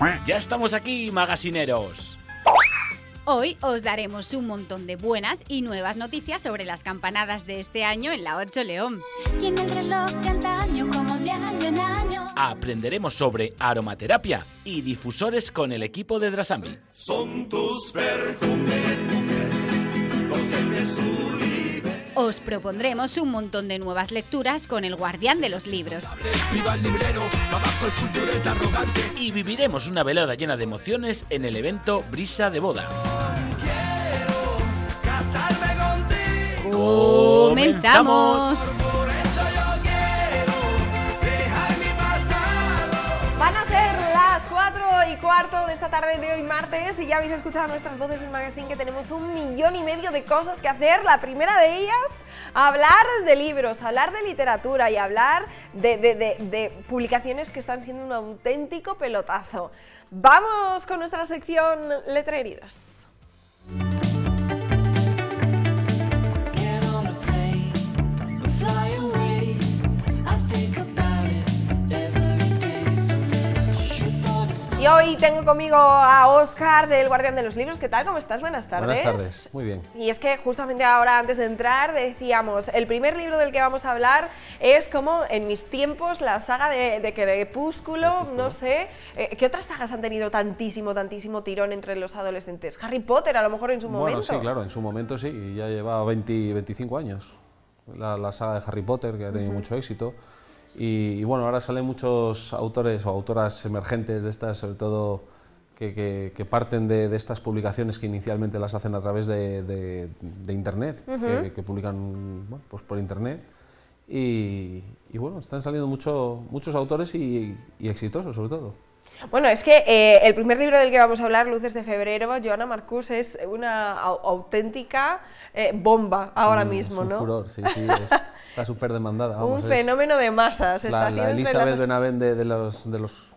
Ya estamos aquí, magasineros. Hoy os daremos un montón de buenas y nuevas noticias sobre las campanadas de este año en la 8 León. Tiene el reloj de antaño como de año en año. Aprenderemos sobre aromaterapia y difusores con el equipo de Drasambi. Son tus perfumes, los que Sullivan. Os propondremos un montón de nuevas lecturas con el guardián de los libros. Viva el librero, abajo el cultureta arrogante. Y viviremos una velada llena de emociones en el evento Brisa de Boda. Quiero casarme contigo. ¡Comenzamos! Por eso yo quiero dejar mi pasado. Van a ser las 4:15 de esta tarde de hoy martes y ya habéis escuchado nuestras voces en Magazine que tenemos 1,5 millones de cosas que hacer. La primera de ellas, hablar de libros, hablar de literatura y hablar de publicaciones que están siendo un auténtico pelotazo. Vamos con nuestra sección Letreridos. Y hoy tengo conmigo a Óscar del Guardián de los Libros. ¿Qué tal? ¿Cómo estás? Buenas tardes. Buenas tardes, muy bien. Y es que justamente ahora, antes de entrar, decíamos, el primer libro del que vamos a hablar es como en mis tiempos la saga de Crepúsculo, no sé. ¿Qué otras sagas han tenido tantísimo tirón entre los adolescentes? Harry Potter, a lo mejor en su momento. Bueno, sí, claro, en su momento sí, ya lleva 25 años la saga de Harry Potter, que ha tenido mucho éxito. Y bueno, ahora salen muchos autores o autoras emergentes de estas, sobre todo que parten de estas publicaciones que inicialmente las hacen a través de Internet, que publican bueno, pues por Internet. Y bueno, están saliendo muchos autores y exitosos, sobre todo. Bueno, es que el primer libro del que vamos a hablar, Luces de febrero, Joana Marcús, es una auténtica bomba ahora mismo, es un ¿no? furor, sí, está súper demandada. Vamos, un fenómeno de masas. La Elizabeth Benavent de los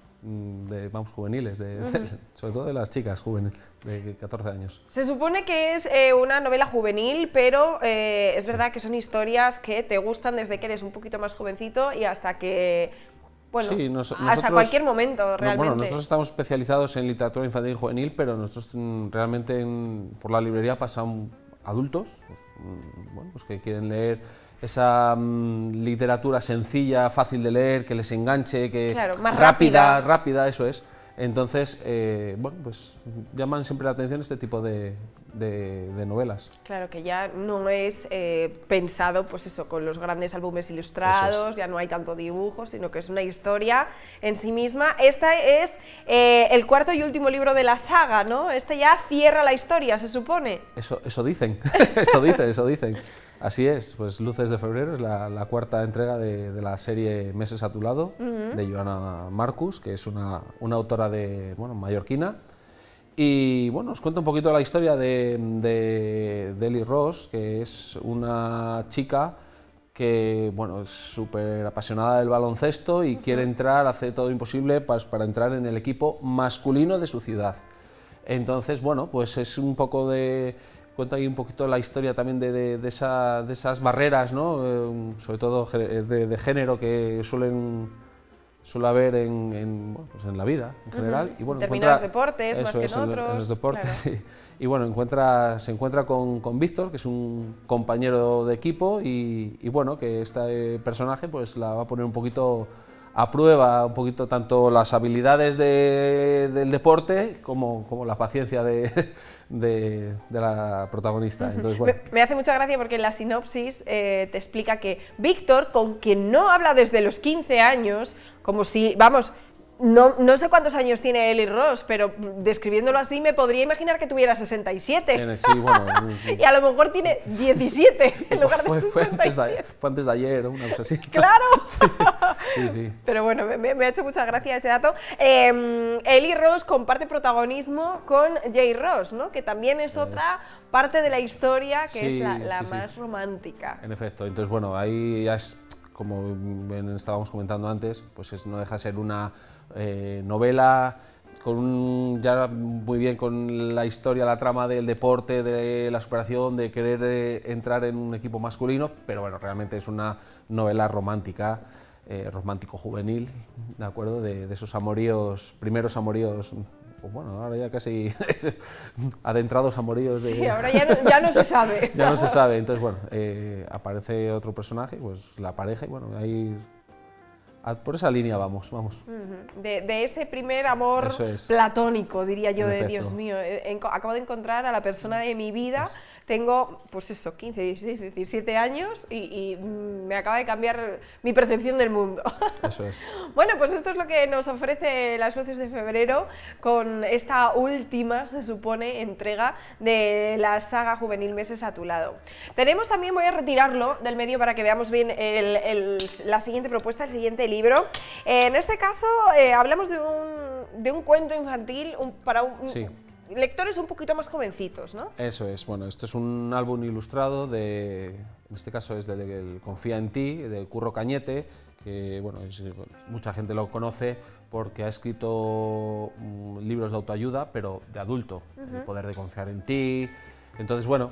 juveniles, sobre todo de las chicas juveniles de 14 años. Se supone que es una novela juvenil, pero es verdad que son historias que te gustan desde que eres un poquito más jovencito y hasta que... Bueno, sí, hasta cualquier momento, realmente. Bueno, nosotros estamos especializados en literatura infantil y juvenil, pero nosotros realmente por la librería pasan adultos pues que quieren leer esa literatura sencilla, fácil de leer, que les enganche, que claro, más rápida, eso es. Entonces, bueno, pues llaman siempre la atención este tipo de novelas. Claro, que ya no es pensado, pues eso, con los grandes álbumes ilustrados, ya no hay tanto dibujo, sino que es una historia en sí misma. Este es el cuarto y último libro de la saga, ¿no? Este ya cierra la historia, se supone. Eso dicen, eso dicen. Así es, pues Luces de febrero es la cuarta entrega de la serie Meses a tu lado, de Joana Marcús, que es una autora mallorquina. Y bueno, os cuento un poquito la historia de Eli Ross, que es una chica que bueno, es súper apasionada del baloncesto y quiere entrar, hace todo lo imposible para entrar en el equipo masculino de su ciudad. Entonces, bueno, pues es un poco cuenta ahí un poquito la historia también de esas barreras, ¿no? Sobre todo de género que suele haber en la vida en general. Y bueno, determinados deportes más que en otros. En los deportes, claro. Sí. Y bueno, se encuentra con Víctor, que es un compañero de equipo, y bueno, que este personaje pues la va a poner un poquito a prueba, un poquito tanto las habilidades del deporte como la paciencia de la protagonista. Entonces, bueno. Me hace mucha gracia porque en la sinopsis te explica que Víctor, con quien no habla desde los 15 años, como si, vamos, no sé cuántos años tiene Eli Ross, pero describiéndolo así me podría imaginar que tuviera 67. Sí, bueno. Y a lo mejor tiene 17 en lugar de 67. Fue antes de ayer, una cosa así. ¡Claro! Sí. Pero bueno, me ha hecho mucha gracia ese dato. Eli Ross comparte protagonismo con Jay Ross, ¿no? Que también es otra parte de la historia que es la más romántica. En efecto, entonces bueno, ahí ya es, como estábamos comentando antes, pues no deja de ser una novela ya muy bien con la historia, la trama del deporte, de la superación, de querer entrar en un equipo masculino, pero bueno, realmente es una novela romántica romántico juvenil, ¿de acuerdo? De esos amoríos, primeros amoríos, pues bueno, ahora ya casi adentrados amoríos de... Sí, ahora ya no se sabe. Ya no se sabe, entonces bueno, aparece otro personaje, pues la pareja, y bueno, ahí por esa línea vamos. De ese primer amor platónico, diría yo, de Dios mío, acabo de encontrar a la persona de mi vida, tengo, pues eso, 15, 16, 17 años y me acaba de cambiar mi percepción del mundo. Eso es. Bueno, pues esto es lo que nos ofrece Las Luces de Febrero con esta última, se supone, entrega de la saga juvenil Meses a tu lado. Tenemos también, voy a retirarlo del medio para que veamos bien la siguiente propuesta, el siguiente libro. En este caso hablamos de un cuento infantil para lectores un poquito más jovencitos, ¿no? Eso es, bueno, esto es un álbum ilustrado en este caso es de Confía en ti, de Curro Cañete, que bueno, mucha gente lo conoce porque ha escrito libros de autoayuda, pero de adulto, El poder de confiar en ti. Entonces, bueno,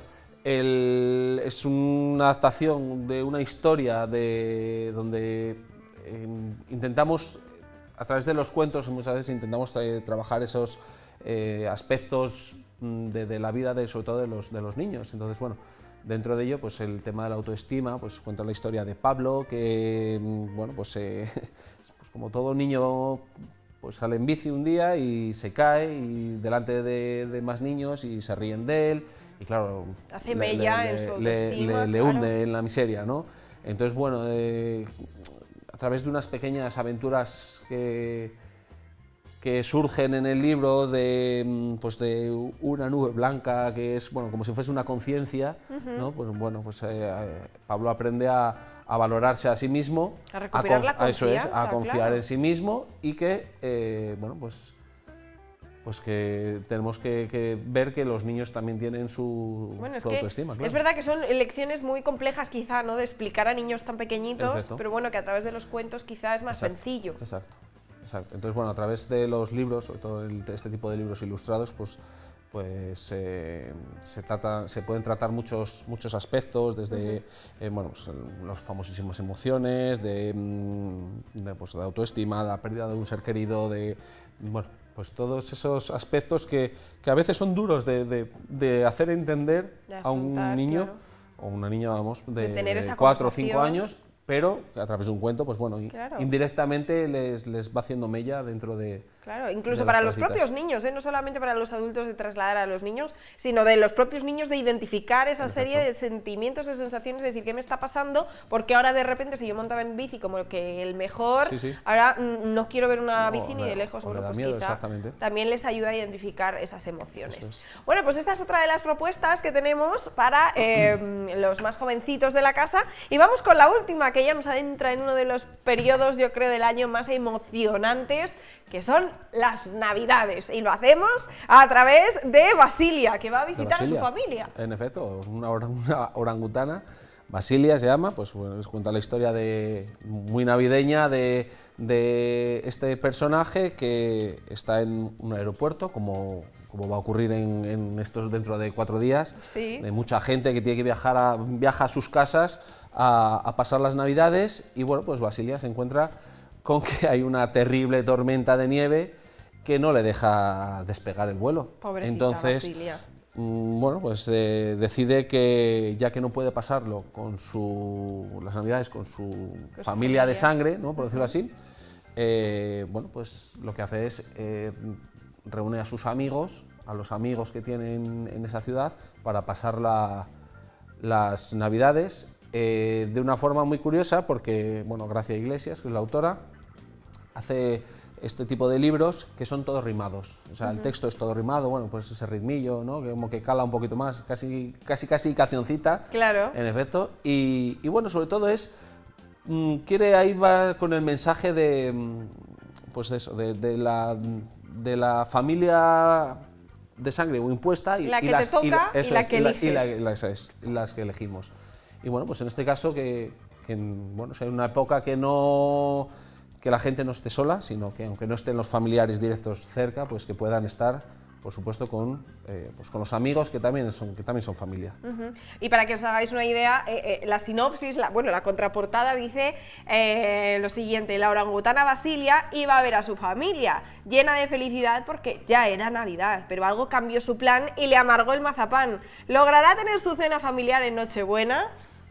es una adaptación de una historia donde intentamos, a través de los cuentos, muchas veces intentamos trabajar esos aspectos de la vida, sobre todo de los niños. Entonces, bueno, dentro de ello, pues el tema de la autoestima, pues cuenta la historia de Pablo, que, bueno, pues como todo niño, pues sale en bici un día y se cae y delante de más niños y se ríen de él, y claro, hace mella en su autoestima, le hunde en la miseria, ¿no? Entonces, bueno, a través de unas pequeñas aventuras que surgen en el libro de una nube blanca que es, bueno, como si fuese una conciencia, ¿no? Pues bueno, pues Pablo aprende a valorarse a sí mismo, a recuperar la confianza, eso es, a confiar en sí mismo, y que, bueno, pues que tenemos que ver que los niños también tienen su autoestima. Claro. Es verdad que son lecciones muy complejas quizá, ¿no?, de explicar a niños tan pequeñitos, Perfecto. Pero bueno, que a través de los cuentos quizá es más sencillo. Exacto. Entonces, bueno, a través de los libros, sobre todo este tipo de libros ilustrados, pues se pueden tratar muchos aspectos, desde bueno, pues, las famosísimas emociones, de autoestima, la pérdida de un ser querido, bueno, pues todos esos aspectos que a veces son duros de hacer entender a un niño, claro, o una niña, vamos, de 4 o 5 años, pero a través de un cuento, pues bueno, claro, indirectamente les va haciendo mella dentro de... Claro, incluso para los propios niños, no solamente para los adultos de trasladar a los niños, sino de los propios niños de identificar esa serie de sentimientos, de sensaciones, de decir, ¿qué me está pasando? Porque ahora de repente, si yo montaba en bici como que el mejor, ahora no quiero ver una bici ni de lejos. Bueno, pues miedo, quizá también les ayuda a identificar esas emociones. Bueno, pues esta es otra de las propuestas que tenemos para los más jovencitos de la casa, y vamos con la última, que ya nos adentra en uno de los periodos, yo creo, del año más emocionantes, que son las Navidades, y lo hacemos a través de Basilia, que va a visitar a su familia. En efecto, una orangutana, Basilia se llama, pues bueno, les cuenta la historia muy navideña de este personaje que está en un aeropuerto, como va a ocurrir dentro de 4 días, de mucha gente que tiene que viaja a sus casas a pasar las Navidades, y bueno, pues Basilia se encuentra con que hay una terrible tormenta de nieve que no le deja despegar el vuelo. Pobrecita Entonces, Basilia. Bueno, pues decide que, ya que no puede pasarlo las Navidades con su familia de sangre, ¿no?, por decirlo así, bueno, pues lo que hace es reúne a sus amigos, a los amigos que tienen en esa ciudad, para pasar las Navidades de una forma muy curiosa, porque, bueno, Gracia Iglesias, que es la autora, hace este tipo de libros que son todos rimados, o sea, el texto es todo rimado, bueno, pues ese ritmillo, ¿no?, que como que cala un poquito más, casi cancioncita, claro, en efecto, y bueno, sobre todo ahí va con el mensaje pues de eso, de la familia de sangre o impuesta, y las que elegimos. Y bueno, pues en este caso bueno, es una época que la gente no esté sola, sino que aunque no estén los familiares directos cerca, pues que puedan estar por supuesto, con los amigos que también son familia. Y para que os hagáis una idea, la sinopsis, la contraportada dice lo siguiente: la orangutana Basilia iba a ver a su familia, llena de felicidad porque ya era Navidad, pero algo cambió su plan y le amargó el mazapán. ¿Logrará tener su cena familiar en Nochebuena?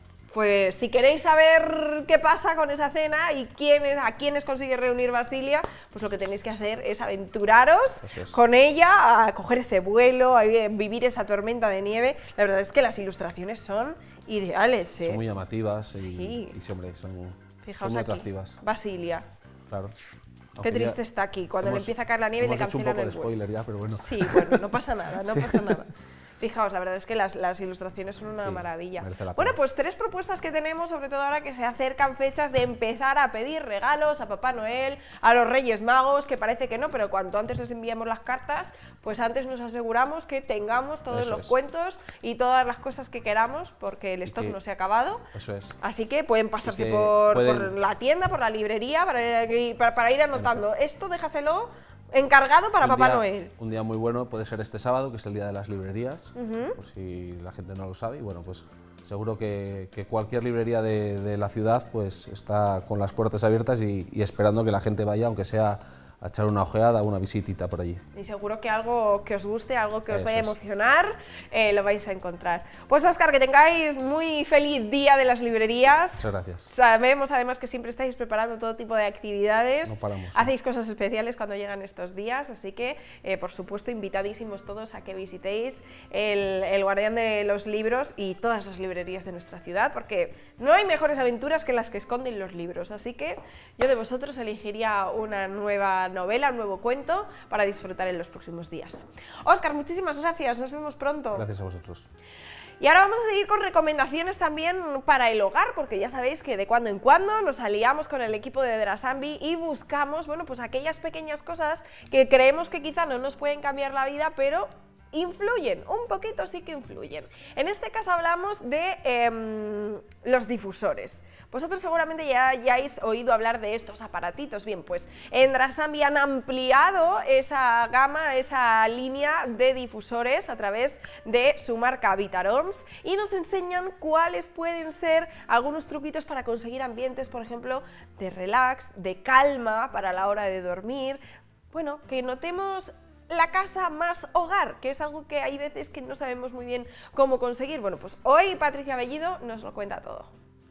Pues si queréis saber qué pasa con esa cena y a quiénes consigue reunir Basilia, pues lo que tenéis que hacer es aventuraros con ella, a coger ese vuelo, a vivir esa tormenta de nieve. La verdad es que las ilustraciones son ideales. Son muy llamativas sí. y hombre, son Fijaos muy aquí, atractivas. Basilia. Claro. Qué triste está aquí, cuando le empieza a caer la nieve y le cancelan el vuelo. Hemos hecho un poco de spoiler ya, pero bueno. Sí, bueno, no pasa nada, no pasa nada. Fijaos, la verdad es que las ilustraciones son una maravilla. Bueno, pues 3 propuestas que tenemos, sobre todo ahora que se acercan fechas de empezar a pedir regalos a Papá Noel, a los Reyes Magos, que parece que no, pero cuanto antes les enviamos las cartas, pues antes nos aseguramos que tengamos todos los cuentos y todas las cosas que queramos, porque el stock no se ha acabado. Eso es. Así que pueden pasarse por la tienda, por la librería, para ir anotando. Esto déjaselo encargado para Papá Noel. Un día muy bueno puede ser este sábado, que es el día de las librerías, por si la gente no lo sabe, y bueno, pues seguro que cualquier librería de la ciudad pues está con las puertas abiertas y esperando que la gente vaya, aunque sea a echar una ojeada, una visitita por allí. Y seguro que algo que os guste, algo que os vaya a emocionar, lo vais a encontrar. Pues Óscar, que tengáis muy feliz día de las librerías. Muchas gracias. Sabemos además que siempre estáis preparando todo tipo de actividades. No paramos. Hacéis cosas especiales cuando llegan estos días, así que por supuesto invitadísimos todos a que visitéis el Guardián de los Libros y todas las librerías de nuestra ciudad, porque no hay mejores aventuras que las que esconden los libros. Así que yo de vosotros elegiría una nueva novela, un nuevo cuento para disfrutar en los próximos días. Óscar, muchísimas gracias, nos vemos pronto. Gracias a vosotros. Y ahora vamos a seguir con recomendaciones también para el hogar, porque ya sabéis que de cuando en cuando nos aliamos con el equipo de Drasambi y buscamos, bueno, pues aquellas pequeñas cosas que creemos que quizá no nos pueden cambiar la vida, pero influyen, un poquito sí que influyen. En este caso hablamos de los difusores. Vosotros seguramente ya hayáis oído hablar de estos aparatitos. Bien, pues en Drasambi han ampliado esa gama, esa línea de difusores a través de su marca Vitaroms y nos enseñan cuáles pueden ser algunos truquitos para conseguir ambientes, por ejemplo, de relax, de calma para la hora de dormir. Bueno, que notemos la casa más hogar, que es algo que hay veces que no sabemos muy bien cómo conseguir. Bueno, pues hoy Patricia Bellido nos lo cuenta todo.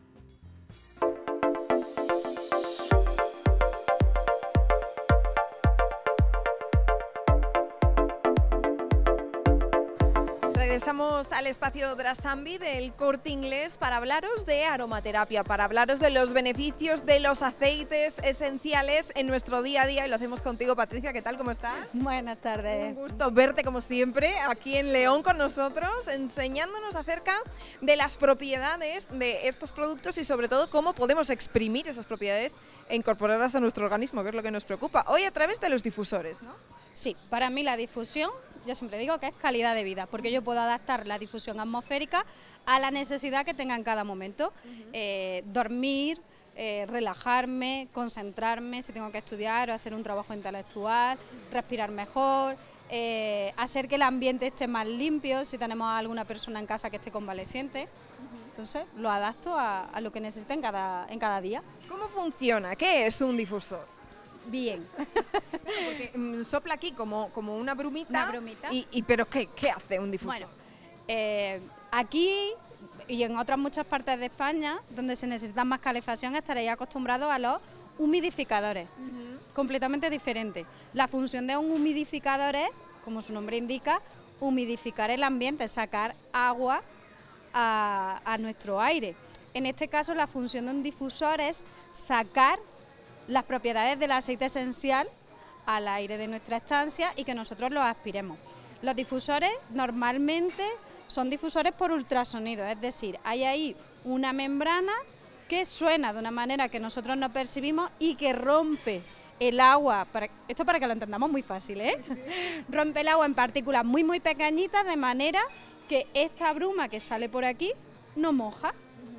Regresamos al espacio Drasambi del Corte Inglés para hablaros de aromaterapia, para hablaros de los beneficios de los aceites esenciales en nuestro día a día, y lo hacemos contigo, Patricia. ¿Qué tal? ¿Cómo estás? Buenas tardes. Un gusto verte como siempre aquí en León con nosotros, enseñándonos acerca de las propiedades de estos productos y sobre todo cómo podemos exprimir esas propiedades e incorporarlas a nuestro organismo, que es lo que nos preocupa. Hoy a través de los difusores, ¿no? Sí, para mí la difusión, yo siempre digo que es calidad de vida, porque yo puedo adaptar la difusión atmosférica a la necesidad que tenga en cada momento. Dormir, relajarme, concentrarme, si tengo que estudiar o hacer un trabajo intelectual, respirar mejor, hacer que el ambiente esté más limpio, si tenemos a alguna persona en casa que esté convaleciente. Entonces lo adapto a lo que necesite en cada día. ¿Cómo funciona? ¿Qué es un difusor? Bien. Porque sopla aquí como una brumita. Una brumita. ¿Pero qué hace un difusor? Bueno, aquí y en otras muchas partes de España, donde se necesita más calefacción, estaréis acostumbrados a los humidificadores, completamente diferente. La función de un humidificador es, como su nombre indica, humidificar el ambiente, sacar agua a nuestro aire. En este caso, la función de un difusor es sacar las propiedades del aceite esencial al aire de nuestra estancia y que nosotros los aspiremos. Los difusores normalmente son difusores por ultrasonido, es decir, hay ahí una membrana que suena de una manera que nosotros no percibimos y que rompe el agua, esto para que lo entendamos muy fácil, rompe el agua en partículas muy muy pequeñitas de manera que esta bruma que sale por aquí no moja,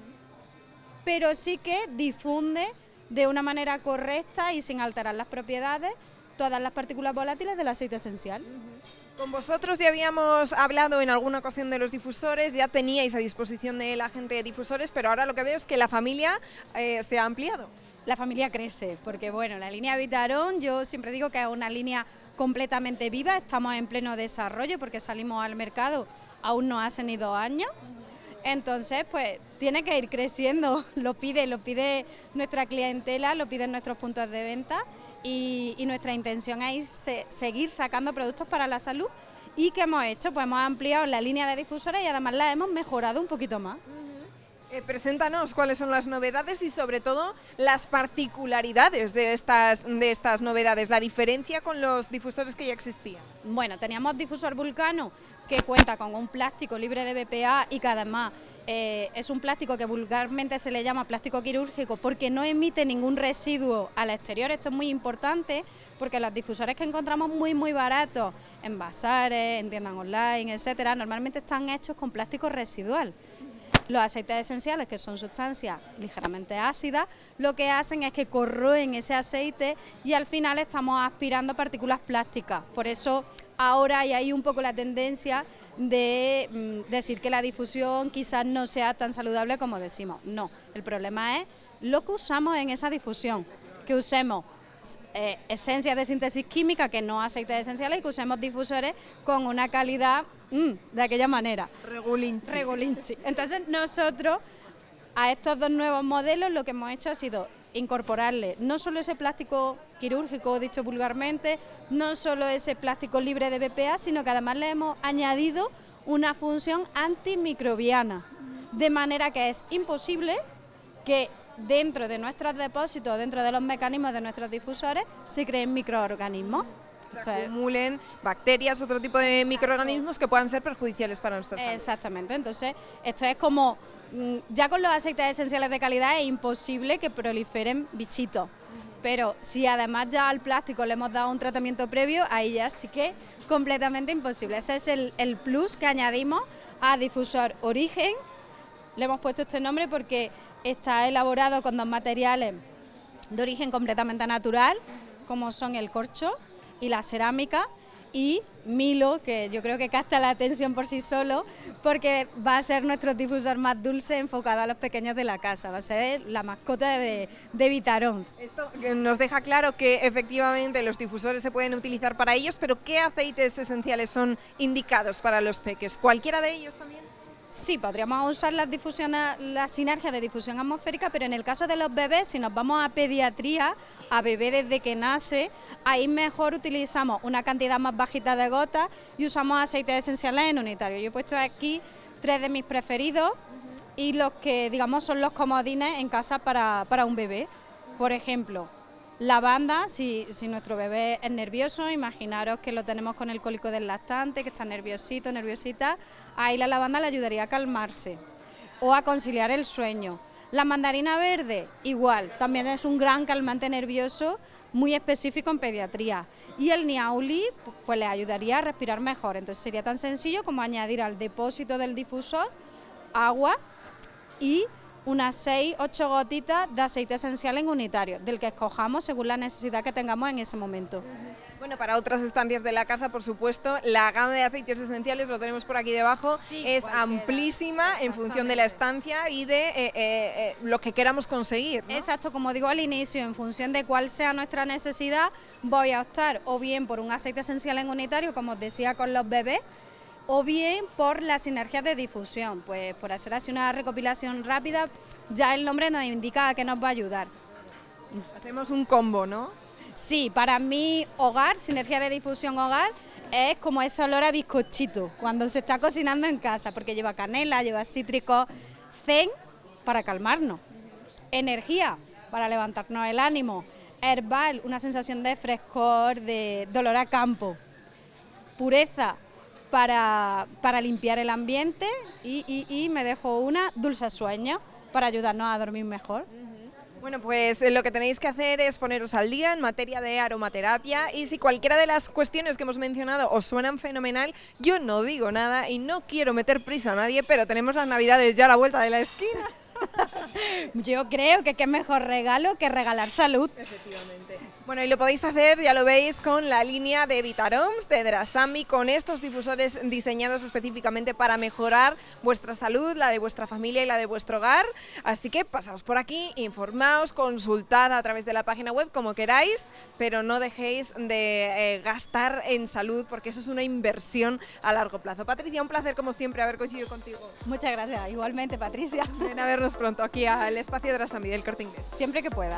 pero sí que difunde de una manera correcta y sin alterar las propiedades todas las partículas volátiles del aceite esencial. Con vosotros ya habíamos hablado en alguna ocasión de los difusores, ya teníais a disposición de la gente difusores, pero ahora lo que veo es que la familia se ha ampliado. La familia crece, porque bueno, la línea Vitarón, yo siempre digo que es una línea completamente viva, estamos en pleno desarrollo porque salimos al mercado, aún no hace ni 2 años, entonces pues tiene que ir creciendo, lo pide nuestra clientela, lo piden nuestros puntos de venta y nuestra intención es seguir sacando productos para la salud. ¿Y qué hemos hecho? Pues hemos ampliado la línea de difusores y además la hemos mejorado un poquito más. Preséntanos cuáles son las novedades y sobre todo las particularidades de estas novedades, la diferencia con los difusores que ya existían. Bueno, teníamos difusor Vulcano que cuenta con un plástico libre de BPA y que además es un plástico que vulgarmente se le llama plástico quirúrgico porque no emite ningún residuo al exterior. Esto es muy importante porque los difusores que encontramos muy baratos en bazares, en tiendas online, etcétera, normalmente están hechos con plástico residual. Los aceites esenciales, que son sustancias ligeramente ácidas, lo que hacen es que corroen ese aceite y al final estamos aspirando partículas plásticas. Por eso ahora hay ahí un poco la tendencia de decir que la difusión quizás no sea tan saludable como decimos. No, el problema es lo que usamos en esa difusión, que usemos esencias de síntesis química, que no aceites esenciales, y que usemos difusores con una calidad de aquella manera. Regulinchi. Entonces nosotros a estos 2 nuevos modelos lo que hemos hecho ha sido incorporarle no solo ese plástico quirúrgico, dicho vulgarmente, no solo ese plástico libre de BPA, sino que además le hemos añadido una función antimicrobiana, de manera que es imposible que dentro de nuestros depósitos, dentro de los mecanismos de nuestros difusores, se creen microorganismos. Se acumulen bacterias, otro tipo de microorganismos que puedan ser perjudiciales para nuestra salud. Exactamente, entonces esto es como, ya con los aceites esenciales de calidad es imposible que proliferen bichitos, pero si además ya al plástico le hemos dado un tratamiento previo, ahí ya sí que completamente imposible. Ese es el plus que añadimos a Difusor Origen. Le hemos puesto este nombre porque está elaborado con 2 materiales de origen completamente natural, como son el corcho y la cerámica, y Milo, que yo creo que capta la atención por sí solo, porque va a ser nuestro difusor más dulce enfocado a los pequeños de la casa, va a ser la mascota de Vitarón. Esto nos deja claro que efectivamente los difusores se pueden utilizar para ellos, pero ¿qué aceites esenciales son indicados para los peques? ¿Cualquiera de ellos también? Sí, podríamos usar la sinergia de difusión atmosférica, pero en el caso de los bebés, si nos vamos a pediatría, a bebé desde que nace, ahí mejor utilizamos una cantidad más bajita de gotas y usamos aceites esenciales en unitario. Yo he puesto aquí 3 de mis preferidos y los que digamos son los comodines en casa para un bebé. Por ejemplo, lavanda, si nuestro bebé es nervioso, imaginaros que lo tenemos con el cólico del lactante, que está nerviosito, nerviosita, ahí la lavanda le ayudaría a calmarse o a conciliar el sueño. La mandarina verde, igual, también es un gran calmante nervioso, muy específico en pediatría. Y el niauli, pues le ayudaría a respirar mejor. Entonces sería tan sencillo como añadir al depósito del difusor agua y unas 6-8 gotitas de aceite esencial en unitario, del que escojamos según la necesidad que tengamos en ese momento. Bueno, para otras estancias de la casa, por supuesto, la gama de aceites esenciales, lo tenemos por aquí debajo, Sí, es cualquiera. amplísima en función de la estancia y de lo que queramos conseguir, ¿no? Exacto, como digo al inicio, en función de cuál sea nuestra necesidad, voy a optar o bien por un aceite esencial en unitario, como os decía con los bebés, o bien por la sinergia de difusión. Pues por hacer así una recopilación rápida, ya el nombre nos indica a qué nos va a ayudar. Hacemos un combo, ¿no? Sí, para mí hogar, sinergia de difusión hogar, es como ese olor a bizcochito cuando se está cocinando en casa, porque lleva canela, lleva cítrico, zen para calmarnos, energía para levantarnos el ánimo, herbal, una sensación de frescor, de olor a campo, pureza para limpiar el ambiente y me dejo una dulce sueño para ayudarnos a dormir mejor. Bueno, pues lo que tenéis que hacer es poneros al día en materia de aromaterapia y si cualquiera de las cuestiones que hemos mencionado os suenan fenomenal, yo no digo nada y no quiero meter prisa a nadie, pero tenemos las Navidades ya a la vuelta de la esquina. Yo creo que qué mejor regalo que regalar salud. Efectivamente. Bueno, y lo podéis hacer, ya lo veis, con la línea de Vitaroms de Drasambi, con estos difusores diseñados específicamente para mejorar vuestra salud, la de vuestra familia y la de vuestro hogar. Así que pasaos por aquí, informaos, consultad a través de la página web como queráis, pero no dejéis de gastar en salud, porque eso es una inversión a largo plazo. Patricia, un placer como siempre haber coincidido contigo. Muchas gracias, igualmente Patricia. Ven a vernos pronto aquí al espacio de Drasambi del Corte Inglés. Siempre que pueda.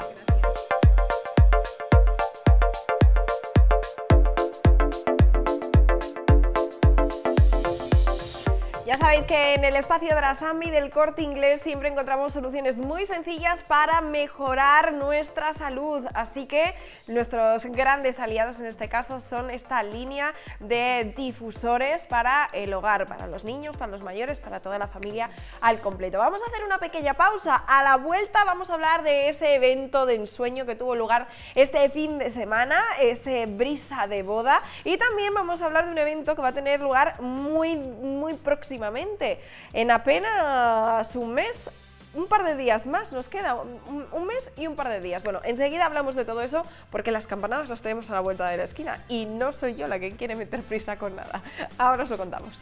Ya sabéis que en el espacio Drasambi del Corte Inglés siempre encontramos soluciones muy sencillas para mejorar nuestra salud, así que nuestros grandes aliados en este caso son esta línea de difusores para el hogar, para los niños, para los mayores, para toda la familia al completo. Vamos a hacer una pequeña pausa, a la vuelta vamos a hablar de ese evento de ensueño que tuvo lugar este fin de semana, ese Brisa de Boda, y también vamos a hablar de un evento que va a tener lugar muy próximamente, en apenas un mes, un par de días más, nos queda un mes y un par de días. Bueno, enseguida hablamos de todo eso porque las campanadas las tenemos a la vuelta de la esquina y no soy yo la que quiere meter prisa con nada. Ahora os lo contamos.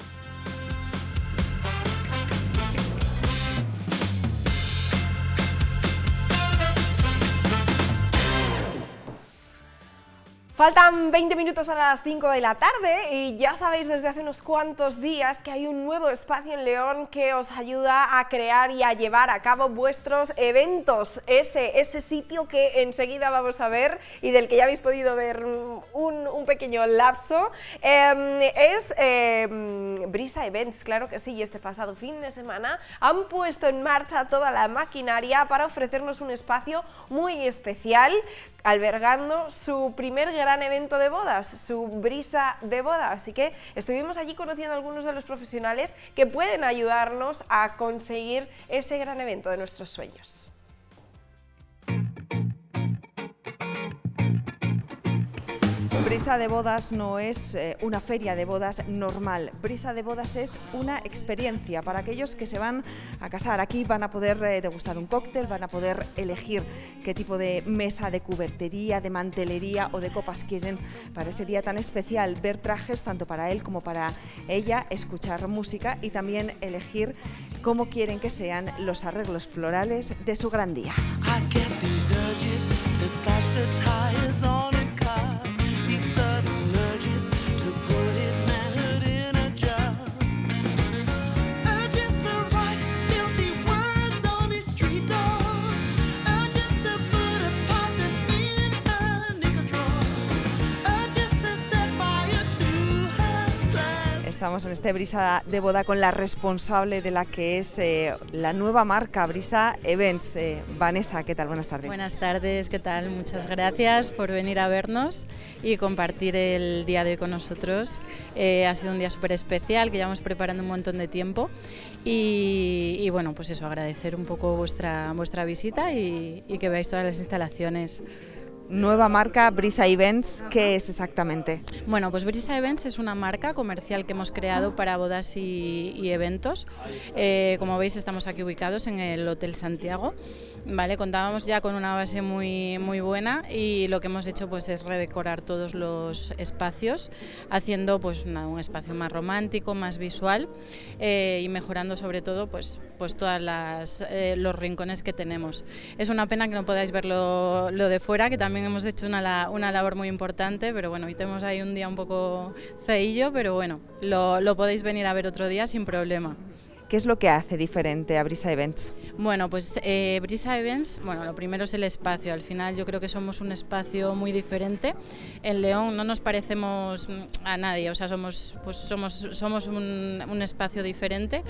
Faltan 20 minutos para las 5 de la tarde y ya sabéis desde hace unos cuantos días que hay un nuevo espacio en León que os ayuda a crear y a llevar a cabo vuestros eventos. Ese sitio que enseguida vamos a ver y del que ya habéis podido ver un pequeño lapso es Brisa Events, claro que sí, y este pasado fin de semana han puesto en marcha toda la maquinaria para ofrecernos un espacio muy especial, albergando su primer gran evento de bodas, su Brisa de Boda. Así que estuvimos allí conociendo a algunos de los profesionales que pueden ayudarnos a conseguir ese gran evento de nuestros sueños. Brisa de Bodas no es una feria de bodas normal. Brisa de Bodas es una experiencia para aquellos que se van a casar. Aquí van a poder degustar un cóctel, van a poder elegir qué tipo de mesa, de cubertería, de mantelería o de copas quieren para ese día tan especial. Ver trajes tanto para él como para ella, escuchar música y también elegir cómo quieren que sean los arreglos florales de su gran día. Estamos en este Brisa de Boda con la responsable de la que es la nueva marca Brisa Events. Vanessa, ¿qué tal? Buenas tardes. Buenas tardes, ¿qué tal? Muchas gracias por venir a vernos y compartir el día de hoy con nosotros. Ha sido un día súper especial que llevamos preparando un montón de tiempo y bueno, pues eso, agradecer un poco vuestra visita y que veáis todas las instalaciones. Nueva marca Brisa Events, ¿qué es exactamente? Bueno, pues Brisa Events es una marca comercial que hemos creado para bodas y eventos. Como veis, estamos aquí ubicados en el Hotel Santiago. Vale, contábamos ya con una base muy buena y lo que hemos hecho pues es redecorar todos los espacios, haciendo pues un espacio más romántico, más visual y mejorando sobre todo pues todas los rincones que tenemos. Es una pena que no podáis ver lo de fuera, que también hemos hecho una labor muy importante, pero bueno, hoy tenemos ahí un día un poco feillo, pero bueno, lo podéis venir a ver otro día sin problema. ¿Qué es lo que hace diferente a Brisa Events? Bueno, pues Brisa Events, bueno, lo primero es el espacio. Al final yo creo que somos un espacio muy diferente. En León no nos parecemos a nadie, o sea, somos un espacio diferente.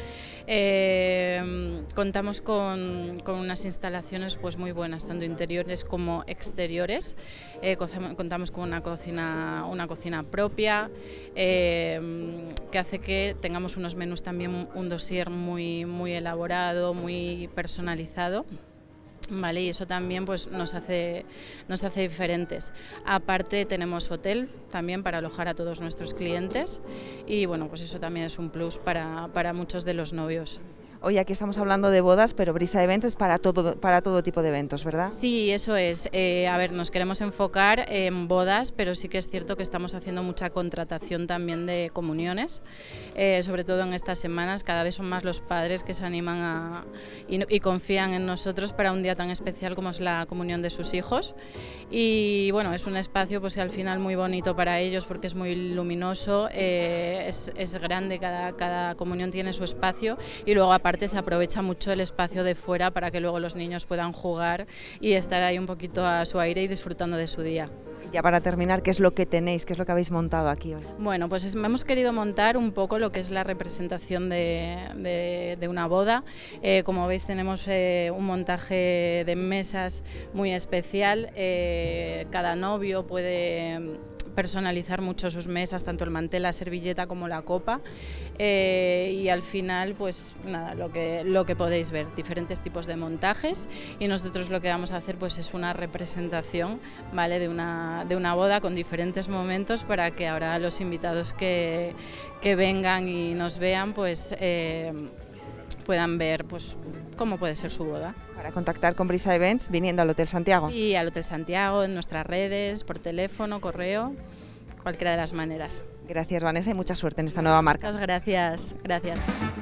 Contamos con unas instalaciones pues muy buenas, tanto interiores como exteriores. Contamos con una cocina propia, que hace que tengamos unos menús también, un dossier muy elaborado, muy personalizado. Vale, y eso también pues nos hace diferentes. Aparte tenemos hotel también para alojar a todos nuestros clientes y bueno, pues eso también es un plus para muchos de los novios. Hoy aquí estamos hablando de bodas, pero Brisa Events es para todo tipo de eventos, ¿verdad? Sí, eso es. A ver, nos queremos enfocar en bodas, pero sí que es cierto que estamos haciendo mucha contratación también de comuniones, sobre todo en estas semanas. Cada vez son más los padres que se animan y confían en nosotros para un día tan especial como es la comunión de sus hijos. Y bueno, es un espacio pues al final muy bonito para ellos porque es muy luminoso, es grande, cada comunión tiene su espacio y luego aparte se aprovecha mucho el espacio de fuera para que luego los niños puedan jugar y estar ahí un poquito a su aire y disfrutando de su día. Ya para terminar, ¿qué es lo que tenéis? ¿Qué es lo que habéis montado aquí hoy? Bueno, pues hemos querido montar un poco lo que es la representación de una boda. Como veis tenemos un montaje de mesas muy especial. Cada novio puede personalizar mucho sus mesas, tanto el mantel, la servilleta como la copa, y al final pues nada, lo que podéis ver, diferentes tipos de montajes, y nosotros lo que vamos a hacer pues es una representación, ¿vale?, de una boda con diferentes momentos para que ahora los invitados que vengan y nos vean pues puedan ver pues cómo puede ser su boda. Para contactar con Brisa Events viniendo al Hotel Santiago. Sí, al Hotel Santiago, en nuestras redes, por teléfono, correo, cualquiera de las maneras. Gracias, Vanessa, y mucha suerte en esta nueva marca. Muchas gracias, gracias.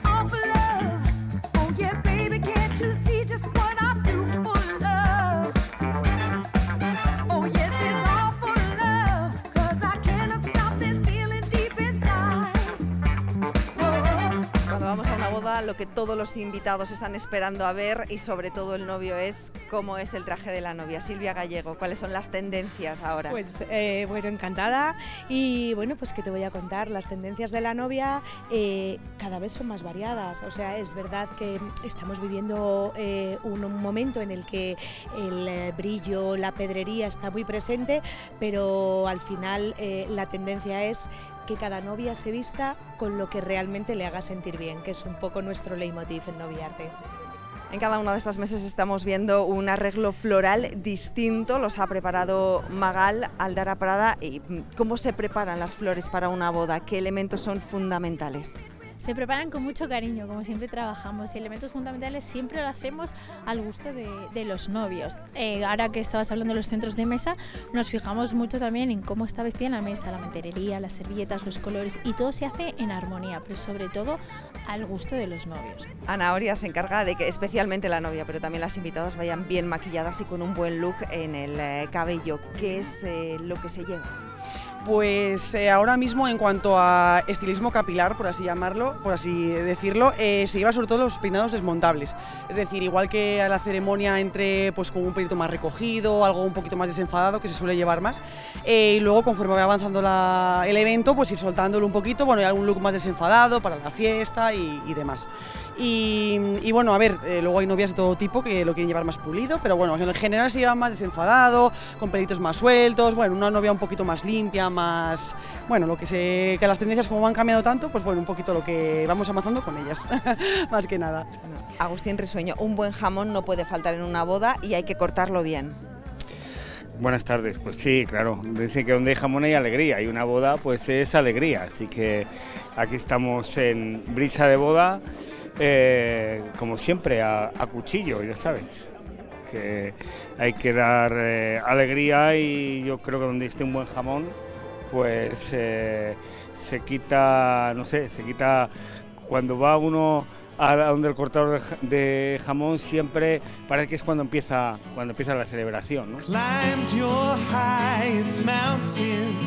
Vamos a una boda, lo que todos los invitados están esperando a ver y sobre todo el novio es cómo es el traje de la novia. Silvia Gallego, ¿cuáles son las tendencias ahora? Pues bueno, encantada, y bueno, pues que te voy a contar, las tendencias de la novia cada vez son más variadas. O sea, es verdad que estamos viviendo un momento en el que el brillo, la pedrería está muy presente, pero al final la tendencia es que cada novia se vista con lo que realmente le haga sentir bien, que es un poco nuestro leitmotiv en Noviarte. En cada una de estas mesas estamos viendo un arreglo floral distinto, los ha preparado Magal Aldara Prada. ¿Y cómo se preparan las flores para una boda? ¿Qué elementos son fundamentales? Se preparan con mucho cariño, como siempre trabajamos, y elementos fundamentales siempre lo hacemos al gusto de los novios. Ahora que estabas hablando de los centros de mesa, nos fijamos mucho también en cómo está vestida la mesa, la manterería, las servilletas, los colores, y todo se hace en armonía, pero sobre todo al gusto de los novios. Ana Oria se encarga de que especialmente la novia, pero también las invitadas vayan bien maquilladas y con un buen look en el cabello. ¿Qué es lo que se lleva? Pues ahora mismo, en cuanto a estilismo capilar, por así llamarlo, por así decirlo, se lleva sobre todo los peinados desmontables. Es decir, igual que a la ceremonia entre pues con un pelito más recogido, algo un poquito más desenfadado, que se suele llevar más, y luego conforme va avanzando el evento, pues ir soltándolo un poquito, bueno, hay algún look más desenfadado para la fiesta y demás. Y bueno, a ver, luego hay novias de todo tipo que lo quieren llevar más pulido, pero bueno, en general se lleva más desenfadado, con pelitos más sueltos, bueno, una novia un poquito más limpia, más, bueno, que las tendencias como van cambiando tanto, pues bueno, un poquito lo que vamos avanzando con ellas, más que nada. Agustín Risueño, un buen jamón no puede faltar en una boda y hay que cortarlo bien. Buenas tardes, pues sí, claro, dicen que donde hay jamón hay alegría, y una boda pues es alegría, así que aquí estamos en Brisa de Boda, como siempre, a cuchillo, ya sabes, que hay que dar alegría, y yo creo que donde esté un buen jamón, pues se quita, no sé, cuando va uno a donde el cortador de jamón, siempre parece que es cuando empieza la celebración, ¿no? Climbed your highest mountain,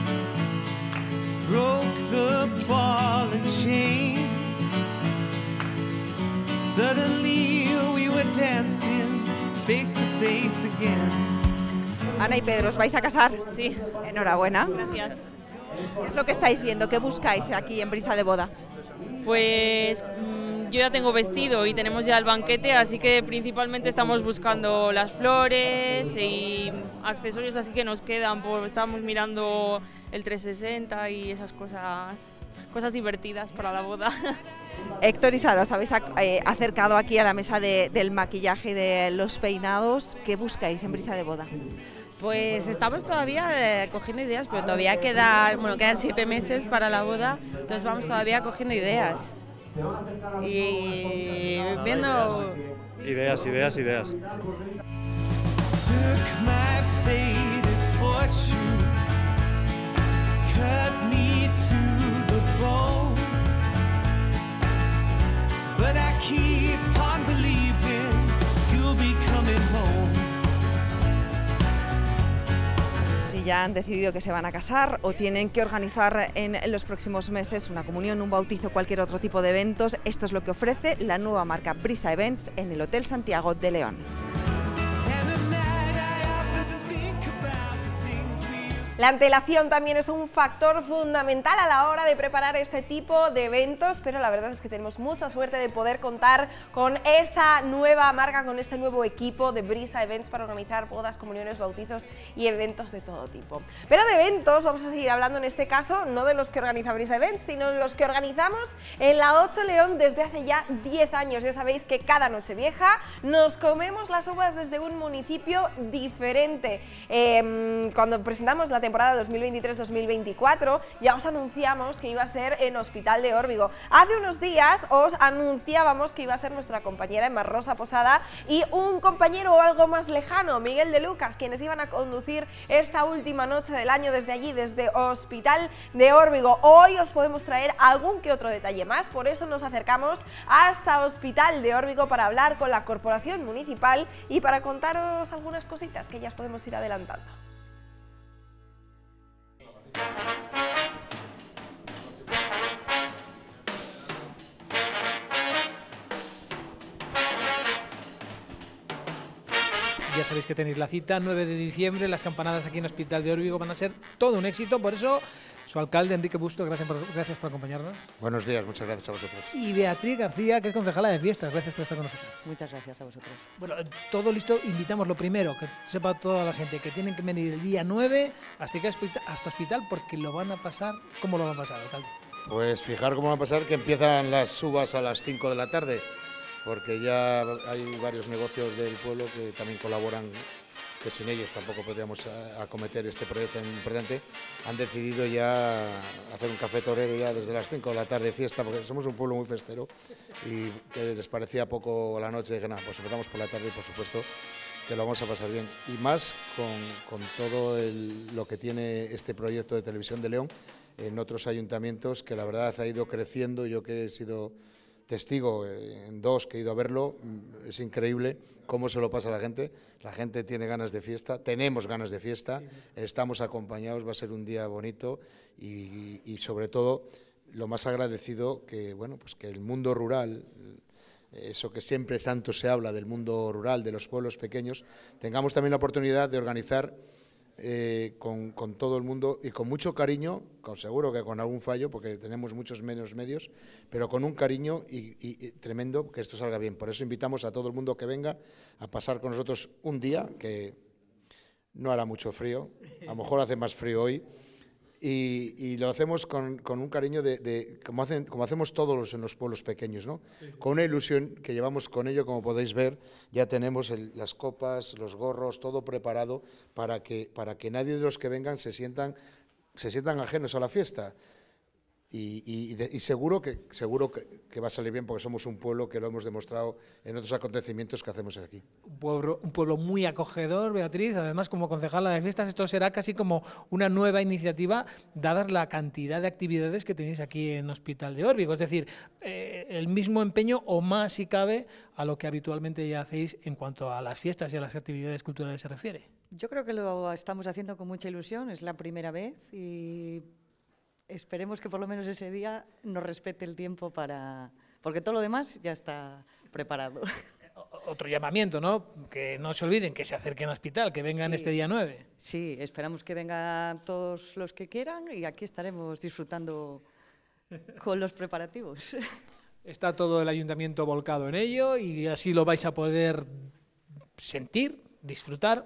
broke the ball and chain. Suddenly we were dancing face to face again. Ana y Pedro, ¿os vais a casar? Sí. Enhorabuena. Gracias. ¿Qué es lo que estáis viendo? ¿Qué buscáis aquí en Brisa de Boda? Pues yo ya tengo vestido y tenemos ya el banquete, así que principalmente estamos buscando las flores y accesorios así que nos quedan, estábamos mirando el 360 y esas cosas divertidas para la boda. Héctor y Sara, os habéis acercado aquí a la mesa del maquillaje y de los peinados. ¿Qué buscáis en Brisa de Boda? Pues estamos todavía cogiendo ideas, pero todavía quedan 7 meses para la boda, entonces vamos todavía cogiendo ideas. y viendo... Ideas. Took my faded fortune, cut me to the bone, but I keep on believing you'll be coming home. Si ya han decidido que se van a casar o tienen que organizar en los próximos meses una comunión, un bautizo, cualquier otro tipo de eventos, esto es lo que ofrece la nueva marca Brisa Events en el Hotel Santiago de León. La antelación también es un factor fundamental a la hora de preparar este tipo de eventos, pero la verdad es que tenemos mucha suerte de poder contar con esta nueva marca, con este nuevo equipo de Brisa Events para organizar bodas, comuniones, bautizos y eventos de todo tipo. Pero de eventos vamos a seguir hablando en este caso, no de los que organiza Brisa Events, sino de los que organizamos en la 8 León desde hace ya 10 años. Ya sabéis que cada Nochevieja nos comemos las uvas desde un municipio diferente. Cuando presentamos la temporada 2023-2024 ya os anunciamos que iba a ser en Hospital de Órbigo. Hace unos días os anunciábamos que iba a ser nuestra compañera Emma Rosa Posada y un compañero algo más lejano, Miguel de Lucas, quienes iban a conducir esta última noche del año desde allí, desde Hospital de Órbigo. Hoy os podemos traer algún que otro detalle más, por eso nos acercamos hasta Hospital de Órbigo para hablar con la Corporación Municipal y para contaros algunas cositas que ya os podemos ir adelantando. Ya sabéis que tenéis la cita, 9 de diciembre, las campanadas aquí en Hospital de Órbigo van a ser todo un éxito, por eso su alcalde Enrique Busto, gracias por acompañarnos. Buenos días, muchas gracias a vosotros. Y Beatriz García, que es concejala de fiestas, gracias por estar con nosotros. Muchas gracias a vosotros. Bueno, todo listo, invitamos lo primero, que sepa toda la gente, que tienen que venir el día 9 hasta Hospital porque lo van a pasar, ¿cómo lo van a pasar, alcalde? Pues fijar cómo va a pasar que empiezan las uvas a las 5 de la tarde, porque ya hay varios negocios del pueblo que también colaboran, que sin ellos tampoco podríamos acometer este proyecto tan importante. Han decidido ya hacer un café torero ya desde las 5 de la tarde, fiesta, porque somos un pueblo muy festero y que les parecía poco la noche. Dije, nada, pues empezamos por la tarde y por supuesto que lo vamos a pasar bien. Y más con todo lo que tiene este proyecto de Televisión de León en otros ayuntamientos, que la verdad ha ido creciendo. Yo que he sido testigo en dos que he ido a verlo, es increíble cómo se lo pasa a la gente. La gente tiene ganas de fiesta, tenemos ganas de fiesta, estamos acompañados, va a ser un día bonito y sobre todo lo más agradecido que, bueno, pues que el mundo rural, eso que siempre tanto se habla del mundo rural, de los pueblos pequeños, tengamos también la oportunidad de organizar con todo el mundo y con mucho cariño, seguro que con algún fallo, porque tenemos muchos menos medios, pero con un cariño y tremendo que esto salga bien. Por eso invitamos a todo el mundo que venga a pasar con nosotros un día, que no hará mucho frío, a lo mejor hace más frío hoy, y lo hacemos con un cariño como hacemos todos en los pueblos pequeños, ¿no? Sí. Con una ilusión que llevamos con ello, como podéis ver, ya tenemos las copas, los gorros, todo preparado para que nadie de los que vengan se sientan ajenos a la fiesta. Y seguro que va a salir bien, porque somos un pueblo que lo hemos demostrado en otros acontecimientos que hacemos aquí. Un pueblo muy acogedor, Beatriz. Además, como concejala de fiestas, esto será casi como una nueva iniciativa, dadas la cantidad de actividades que tenéis aquí en Hospital de Órbigo. Es decir, el mismo empeño o más, si cabe, a lo que habitualmente ya hacéis en cuanto a las fiestas y a las actividades culturales se refiere. Yo creo que lo estamos haciendo con mucha ilusión, es la primera vez y esperemos que por lo menos ese día nos respete el tiempo porque todo lo demás ya está preparado. Otro llamamiento, ¿no? Que no se olviden, que se acerquen al hospital, que vengan este día 9. Sí, esperamos que vengan todos los que quieran y aquí estaremos disfrutando con los preparativos. Está todo el ayuntamiento volcado en ello y así lo vais a poder sentir, disfrutar.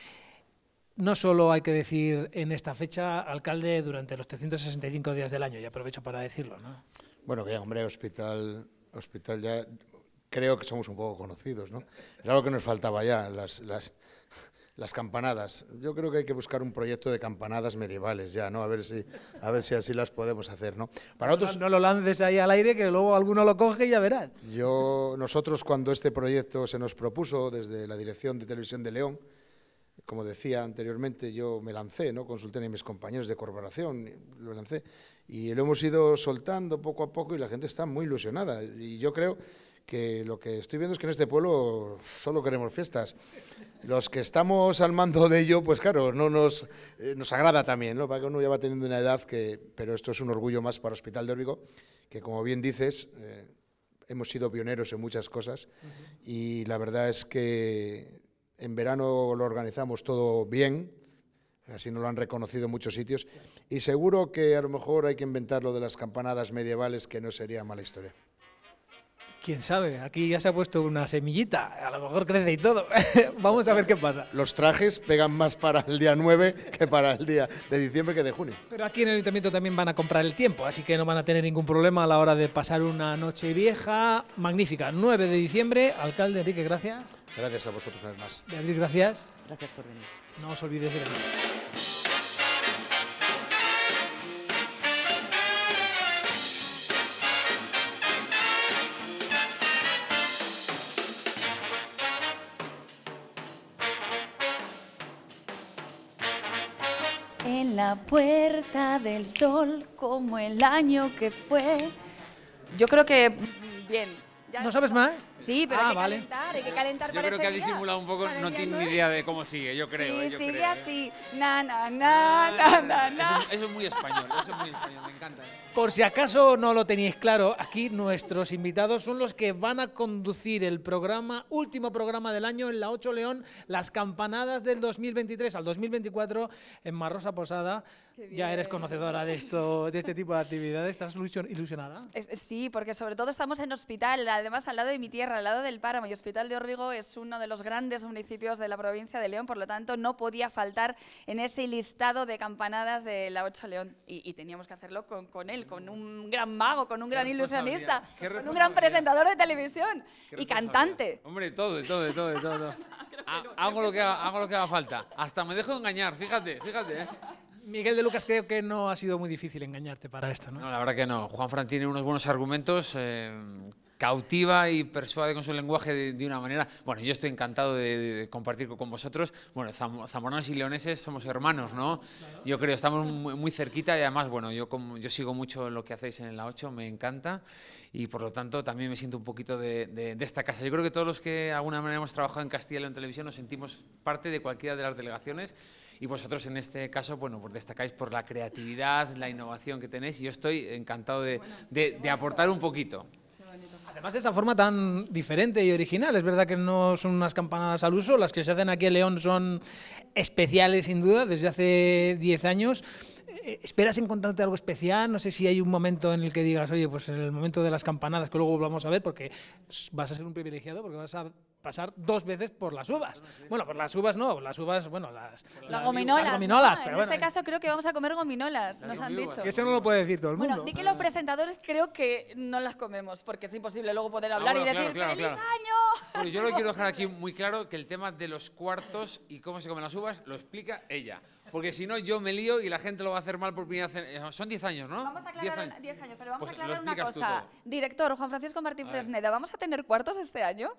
No solo hay que decir en esta fecha, alcalde, durante los 365 días del año, y aprovecho para decirlo, ¿no? Bueno, bien, hombre, hospital ya creo que somos un poco conocidos, ¿no? Era lo que nos faltaba ya, las las campanadas. Yo creo que hay que buscar un proyecto de campanadas medievales ya, ¿no? A ver si así las podemos hacer, ¿no? Para otros, no lo lances ahí al aire, que luego alguno lo coge y ya verás. Nosotros, cuando este proyecto se nos propuso desde la Dirección de Televisión de León, como decía anteriormente, yo me lancé, ¿no? Consulté a mis compañeros de corporación, lo lancé, y lo hemos ido soltando poco a poco y la gente está muy ilusionada. Y yo creo que lo que estoy viendo es que en este pueblo solo queremos fiestas. Los que estamos al mando de ello, pues claro, no nos agrada también, ¿no? Para que uno ya va teniendo una edad pero esto es un orgullo más para Hospital de Órbigo, que como bien dices, hemos sido pioneros en muchas cosas y la verdad es que en verano lo organizamos todo bien, así nos lo han reconocido en muchos sitios y seguro que a lo mejor hay que inventar lo de las campanadas medievales, que no sería mala historia. Quién sabe, aquí ya se ha puesto una semillita, a lo mejor crece y todo. Vamos a ver qué pasa. Los trajes pegan más para el día 9 que para el día de diciembre que de junio. Pero aquí en el Ayuntamiento también van a comprar el tiempo, así que no van a tener ningún problema a la hora de pasar una noche vieja magnífica. 9 de diciembre, alcalde Enrique, gracias. Gracias a vosotros una vez más. Beatriz, gracias. Gracias por venir. No os olvidéis de venir. En la Puerta del Sol, como el año que fue. Yo creo que bien. ¿No sabes más? Sí, pero hay que calentar Yo para creo ese que ha día. disimulado un poco, no tiene ni idea de cómo sigue, yo creo. Sí, yo sigue creo, así. Na, na, na, na, na, na. Eso es muy español, me encanta eso. Por si acaso no lo teníais claro, aquí nuestros invitados son los que van a conducir el último programa del año en la 8 León, las campanadas del 2023 al 2024 en Marrosa Posada. Ya eres conocedora de este tipo de actividades, ¿estás ilusionada? Sí, porque sobre todo estamos en Hospital, además al lado de mi tierra, al lado del Páramo, y Hospital de Órbigo es uno de los grandes municipios de la provincia de León, por lo tanto no podía faltar en ese listado de campanadas de la 8 León, y teníamos que hacerlo con él, con un gran mago, con un gran ilusionista, con un gran presentador de televisión y cantante. Hombre, todo. Hago lo que haga falta. Hasta me dejo engañar, fíjate. Miguel de Lucas, creo que no ha sido muy difícil engañarte para esto, ¿no? No, la verdad que no. Juanfran tiene unos buenos argumentos, cautiva y persuade con su lenguaje de una manera. Bueno, yo estoy encantado de compartir con vosotros. Bueno, zamoranos y leoneses somos hermanos, ¿no? Claro. Yo creo, estamos muy cerquita y además, bueno, yo sigo mucho lo que hacéis en la 8, me encanta y por lo tanto también me siento un poquito de esta casa. Yo creo que todos los que de alguna manera hemos trabajado en Castilla y León Televisión nos sentimos parte de cualquiera de las delegaciones. Y vosotros en este caso, bueno, pues destacáis por la creatividad, la innovación que tenéis y yo estoy encantado de aportar un poquito. Además de esta forma tan diferente y original, es verdad que no son unas campanadas al uso, las que se hacen aquí en León son especiales sin duda, desde hace 10 años. ¿Esperas encontrarte algo especial? No sé si hay un momento en el que digas, oye, pues en el momento de las campanadas, que luego vamos a ver, porque vas a ser un privilegiado, porque vas a pasar 2 veces por las uvas. Bueno, por las uvas no, las uvas, bueno, las gominolas. Las gominolas, ¿no? pero en bueno. este caso creo que vamos a comer gominolas, nos han dicho. Que eso no lo puede decir todo el mundo. Bueno, di que los presentadores creo que no las comemos, porque es imposible luego poder hablar y decir ¡Feliz año! Bueno, yo lo quiero dejar aquí muy claro, que el tema de los cuartos y cómo se comen las uvas lo explica ella. Porque si no, yo me lío y la gente lo va a hacer mal por primera vez. Son 10 años, ¿no? Vamos a aclarar 10 años, pero vamos Pues a aclarar lo una explicas tú cosa. todo. Director, Juan Francisco Martín Fresneda, ¿vamos a tener cuartos este año?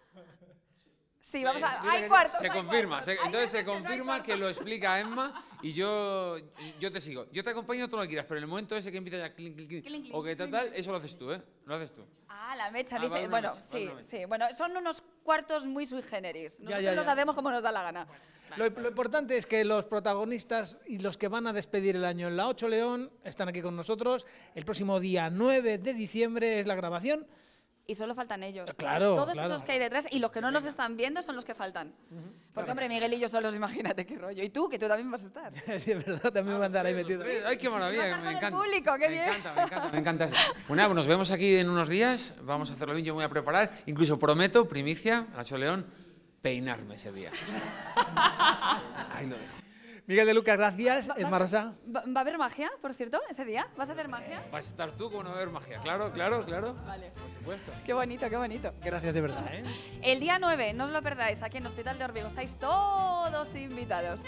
Sí, vamos a... Hay cuartos. Se confirma, entonces se confirma que lo explica Emma y yo te sigo. Yo te acompaño todo lo que quieras, pero en el momento ese que empieza ya clink, clink, clink, o que tal, eso lo haces tú, ¿eh? Lo haces tú. Ah, la mecha, vale, dice. Bueno, sí. Bueno, son unos cuartos muy sui generis. Nosotros los hacemos como nos da la gana. Lo importante es que los protagonistas y los que van a despedir el año en la 8 León están aquí con nosotros. El próximo día 9 de diciembre es la grabación. Y solo faltan ellos. Claro, todos esos que hay detrás y los que no nos están viendo son los que faltan. Porque, hombre, Miguel y yo solos, imagínate qué rollo. Y tú, que tú también vas a estar. Sí, es verdad, también va a andar ahí metido. ¡Ay, qué maravilla! Me encanta. Público, qué bien. Me encanta eso. Bueno, nos vemos aquí en unos días. Vamos a hacerlo bien, yo me voy a preparar. Incluso prometo, primicia, Nacho León, peinarme ese día. Ahí lo dejo. Miguel de Lucas, gracias. Esma Rosa. ¿Va a haber magia, por cierto, ese día? ¿Vas a hacer magia? Vas a estar tú, como no va a haber magia. Claro, claro, claro. Vale. Por supuesto. Qué bonito, qué bonito. Gracias de verdad, El día 9, no os lo perdáis, aquí en el Hospital de Órbigo. Estáis todos invitados.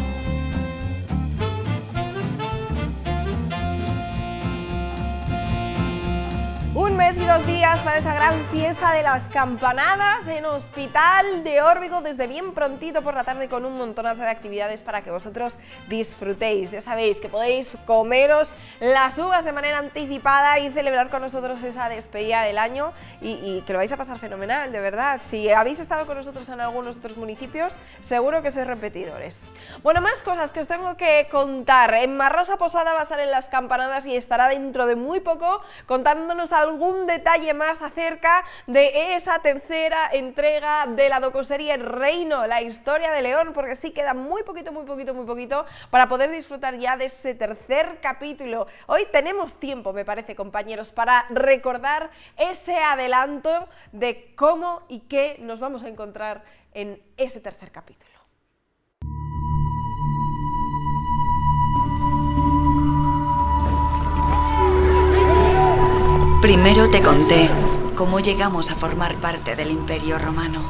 Un mes y 2 días para esa gran fiesta de las campanadas en Hospital de Órbigo, desde bien prontito por la tarde, con un montonazo de actividades para que vosotros disfrutéis. Ya sabéis que podéis comeros las uvas de manera anticipada y celebrar con nosotros esa despedida del año y que lo vais a pasar fenomenal, de verdad. Si habéis estado con nosotros en algunos otros municipios, seguro que sois repetidores. Bueno, más cosas que os tengo que contar. Esma Rosa Posada va a estar en las campanadas y estará dentro de muy poco contándonos algún detalle más acerca de esa tercera entrega de la docuserie Reino, la historia de León, porque sí queda muy poquito para poder disfrutar ya de ese tercer capítulo. Hoy tenemos tiempo, me parece, compañeros, para recordar ese adelanto de cómo y qué nos vamos a encontrar en ese tercer capítulo. Primero te conté cómo llegamos a formar parte del Imperio Romano.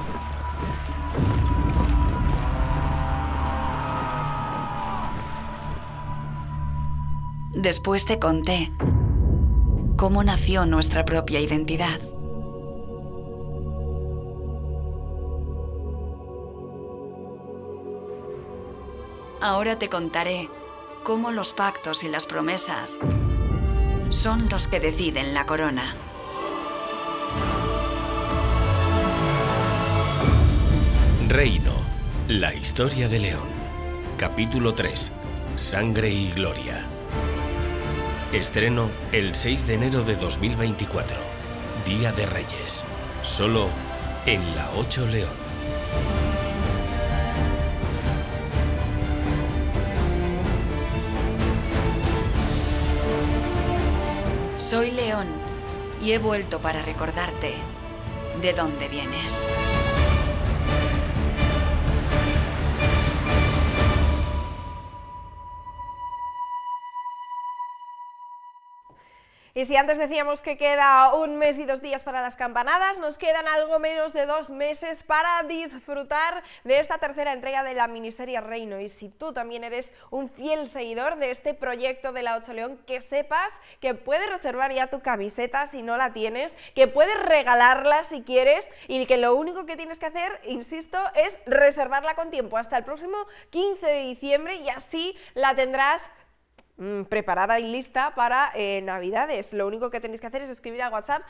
Después te conté cómo nació nuestra propia identidad. Ahora te contaré cómo los pactos y las promesas son los que deciden la corona. Reino, la historia de León. Capítulo 3. Sangre y gloria. Estreno el 6 de enero de 2024. Día de Reyes. Solo en La 8 León. Soy León y he vuelto para recordarte de dónde vienes. Y si antes decíamos que queda un mes y 2 días para las campanadas, nos quedan algo menos de 2 meses para disfrutar de esta tercera entrega de la miniserie Reino. Y si tú también eres un fiel seguidor de este proyecto de La 8 León, que sepas que puedes reservar ya tu camiseta si no la tienes, que puedes regalarla si quieres y que lo único que tienes que hacer, insisto, es reservarla con tiempo hasta el próximo 15 de diciembre y así la tendrás preparada y lista para Navidades. Lo único que tenéis que hacer es escribir al WhatsApp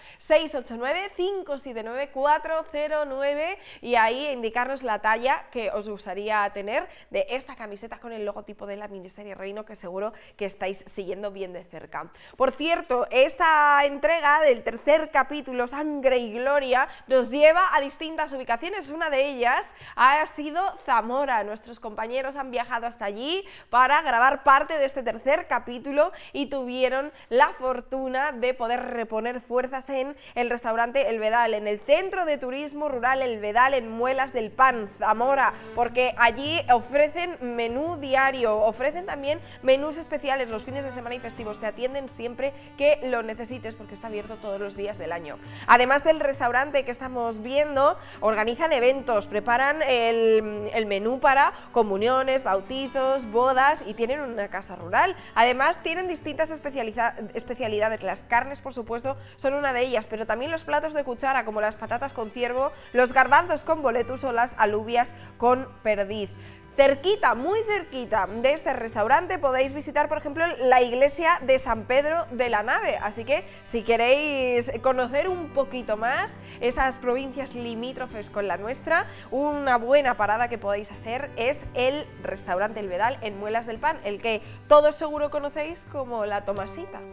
689-579-409 y ahí indicarnos la talla que os gustaría tener de esta camiseta con el logotipo de la miniserie Reino, que seguro que estáis siguiendo bien de cerca. Por cierto, esta entrega del tercer capítulo, Sangre y Gloria, nos lleva a distintas ubicaciones. Una de ellas ha sido Zamora. Nuestros compañeros han viajado hasta allí para grabar parte de este tercer capítulo y tuvieron la fortuna de poder reponer fuerzas en el restaurante El Vedal, en el Centro de Turismo Rural El Vedal, en Muelas del Pan, Zamora, porque allí ofrecen menú diario, ofrecen también menús especiales los fines de semana y festivos, te atienden siempre que lo necesites porque está abierto todos los días del año. Además del restaurante que estamos viendo, organizan eventos, preparan el menú para comuniones, bautizos, bodas y tienen una casa rural. Además tienen distintas especialidades, las carnes por supuesto son una de ellas, pero también los platos de cuchara como las patatas con ciervo, los garbanzos con boletus o las alubias con perdiz. Cerquita, muy cerquita de este restaurante podéis visitar, por ejemplo, la iglesia de San Pedro de la Nave, así que si queréis conocer un poquito más esas provincias limítrofes con la nuestra, una buena parada que podéis hacer es el restaurante El Vedal en Muelas del Pan, el que todos seguro conocéis como La Tomasita.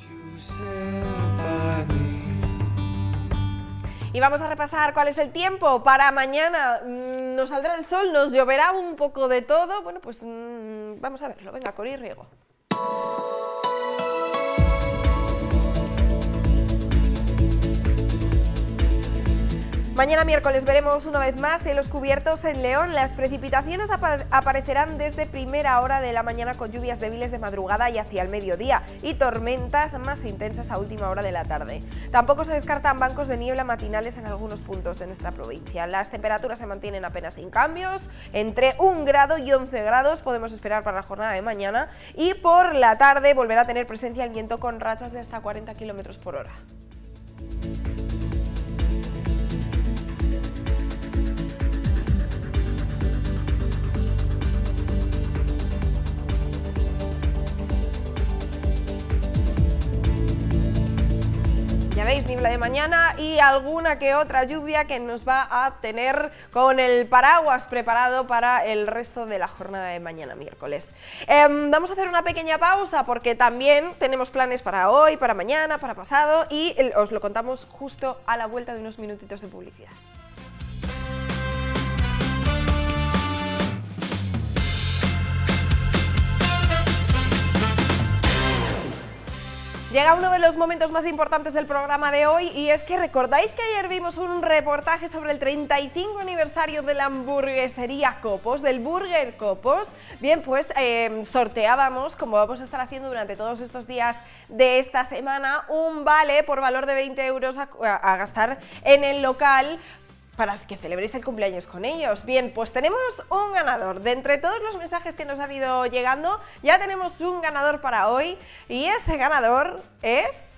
Y vamos a repasar cuál es el tiempo para mañana. Nos saldrá el sol, nos lloverá un poco de todo. Bueno, pues vamos a verlo. Venga, Cori y Riego. Mañana miércoles veremos una vez más cielos cubiertos en León. Las precipitaciones aparecerán desde primera hora de la mañana con lluvias débiles de madrugada y hacia el mediodía y tormentas más intensas a última hora de la tarde. Tampoco se descartan bancos de niebla matinales en algunos puntos de nuestra provincia. Las temperaturas se mantienen apenas sin cambios, entre 1 grado y 11 grados podemos esperar para la jornada de mañana y por la tarde volverá a tener presencia el viento con rachas de hasta 40 km por hora. Ya veis, niebla de mañana y alguna que otra lluvia que nos va a tener con el paraguas preparado para el resto de la jornada de mañana miércoles. Vamos a hacer una pequeña pausa porque también tenemos planes para hoy, para mañana, para pasado y os lo contamos justo a la vuelta de unos minutitos de publicidad. Llega uno de los momentos más importantes del programa de hoy y es que recordáis que ayer vimos un reportaje sobre el 35 aniversario de la hamburguesería Copos, del Burger Copos. Bien, pues sorteábamos, como vamos a estar haciendo durante todos estos días de esta semana, un vale por valor de 20 euros a gastar en el local para que celebréis el cumpleaños con ellos. Bien, pues tenemos un ganador. De entre todos los mensajes que nos han ido llegando, ya tenemos un ganador para hoy y ese ganador es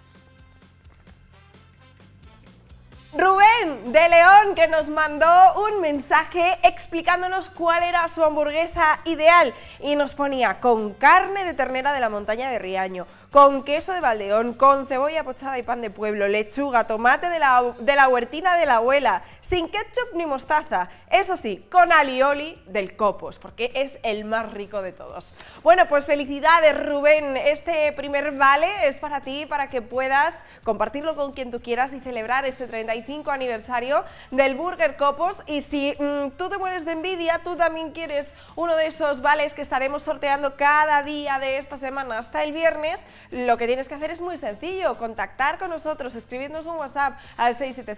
Rubén de León, que nos mandó un mensaje explicándonos cuál era su hamburguesa ideal y nos ponía con carne de ternera de la montaña de Riaño, con queso de Valdeón, con cebolla pochada y pan de pueblo, lechuga, tomate de la huertina de la abuela, sin ketchup ni mostaza, eso sí, con alioli del Copos, porque es el más rico de todos. Bueno, pues felicidades, Rubén, este primer vale es para ti, para que puedas compartirlo con quien tú quieras y celebrar este 35 aniversario del Burger Copos. Y si tú te mueres de envidia, tú también quieres uno de esos vales que estaremos sorteando cada día de esta semana hasta el viernes, lo que tienes que hacer es muy sencillo, contactar con nosotros, escribirnos un WhatsApp al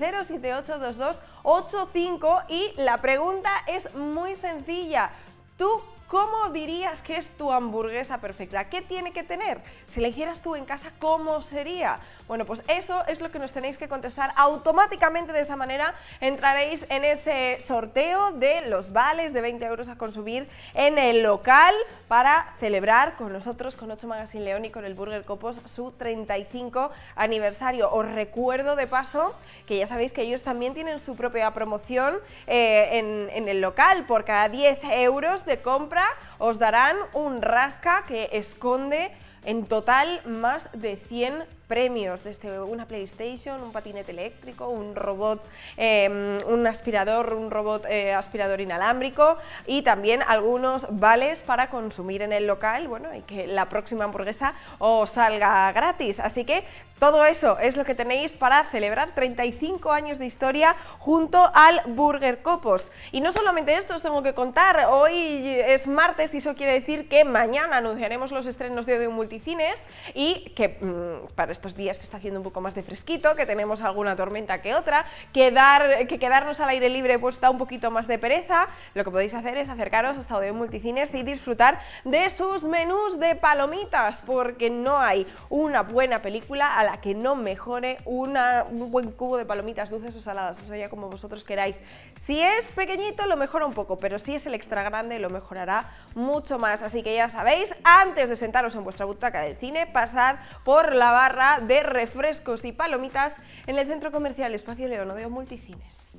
670-7822-85 y la pregunta es muy sencilla. ¿Tú cómo dirías que es tu hamburguesa perfecta? ¿Qué tiene que tener? Si la hicieras tú en casa, ¿cómo sería? Bueno, pues eso es lo que nos tenéis que contestar automáticamente. De esa manera entraréis en ese sorteo de los vales de 20 euros a consumir en el local para celebrar con nosotros, con 8 Magazine León y con el Burger Copos su 35 aniversario. Os recuerdo de paso que ya sabéis que ellos también tienen su propia promoción en el local. Por cada 10 euros de compra os darán un rasca que esconde en total más de 100 premios, desde una PlayStation, un patinete eléctrico, un robot, un aspirador, un robot aspirador inalámbrico y también algunos vales para consumir en el local, bueno, y que la próxima hamburguesa os salga gratis. Así que todo eso es lo que tenéis para celebrar 35 años de historia junto al Burger Copos. Y no solamente esto os tengo que contar, hoy es martes y eso quiere decir que mañana anunciaremos los estrenos de Odeon Multicines y que para estos días que está haciendo un poco más de fresquito, que tenemos alguna tormenta que otra, quedarnos al aire libre pues da un poquito más de pereza, lo que podéis hacer es acercaros hasta Odeon Multicines y disfrutar de sus menús de palomitas, porque no hay una buena película a la que no mejore un buen cubo de palomitas dulces o saladas, eso ya como vosotros queráis. Si es pequeñito lo mejora un poco, pero si es el extra grande lo mejorará mucho más, así que ya sabéis, antes de sentaros en vuestra butaca del cine, pasad por la barra de refrescos y palomitas en el Centro Comercial Espacio León Odeon Multicines.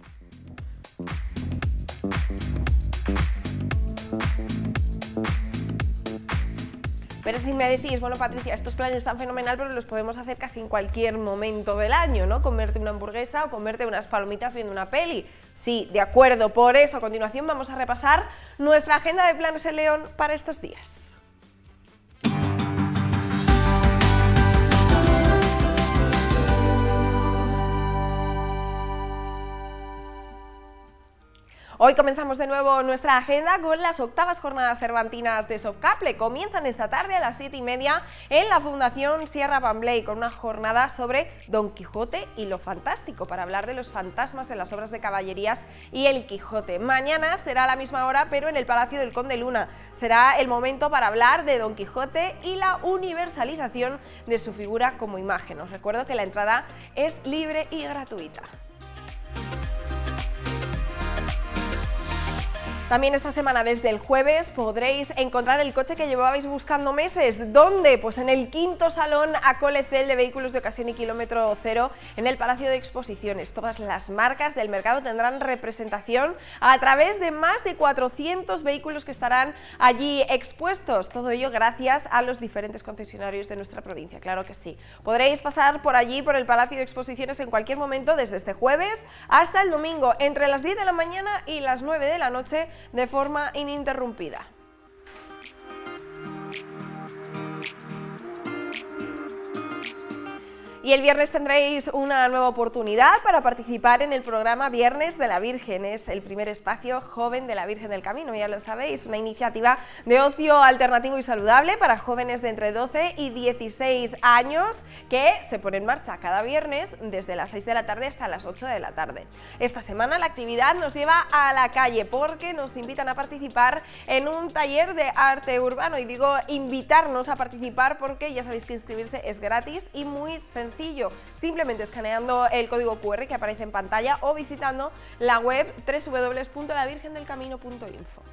Pero si me decís, bueno Patricia, estos planes están fenomenal, pero los podemos hacer casi en cualquier momento del año, ¿no? Comerte una hamburguesa o comerte unas palomitas viendo una peli. Sí, de acuerdo, por eso a continuación vamos a repasar nuestra agenda de planes en León para estos días. Hoy comenzamos de nuevo nuestra agenda con las 8ª jornadas cervantinas de Softcaple. Comienzan esta tarde a las 7:30 en la Fundación Sierra Pambley con una jornada sobre Don Quijote y lo fantástico, para hablar de los fantasmas en las obras de caballerías y el Quijote. Mañana será a la misma hora, pero en el Palacio del Conde Luna. Será el momento para hablar de Don Quijote y la universalización de su figura como imagen. Os recuerdo que la entrada es libre y gratuita. También esta semana, desde el jueves, podréis encontrar el coche que llevabais buscando meses. ¿Dónde? Pues en el 5º Salón Acolecel de Vehículos de Ocasión y Kilómetro Cero en el Palacio de Exposiciones. Todas las marcas del mercado tendrán representación a través de más de 400 vehículos que estarán allí expuestos. Todo ello gracias a los diferentes concesionarios de nuestra provincia, claro que sí. Podréis pasar por allí, por el Palacio de Exposiciones, en cualquier momento, desde este jueves hasta el domingo, entre las 10 de la mañana y las 9 de la noche, de forma ininterrumpida. Y el viernes tendréis una nueva oportunidad para participar en el programa Viernes de la Virgen. Es el primer espacio joven de la Virgen del Camino, ya lo sabéis, una iniciativa de ocio alternativo y saludable para jóvenes de entre 12 y 16 años que se pone en marcha cada viernes desde las 6 de la tarde hasta las 8 de la tarde. Esta semana la actividad nos lleva a la calle porque nos invitan a participar en un taller de arte urbano, y digo invitarnos a participar porque ya sabéis que inscribirse es gratis y muy sencillo, simplemente escaneando el código QR que aparece en pantalla o visitando la web www.lavirgendelcamino.info.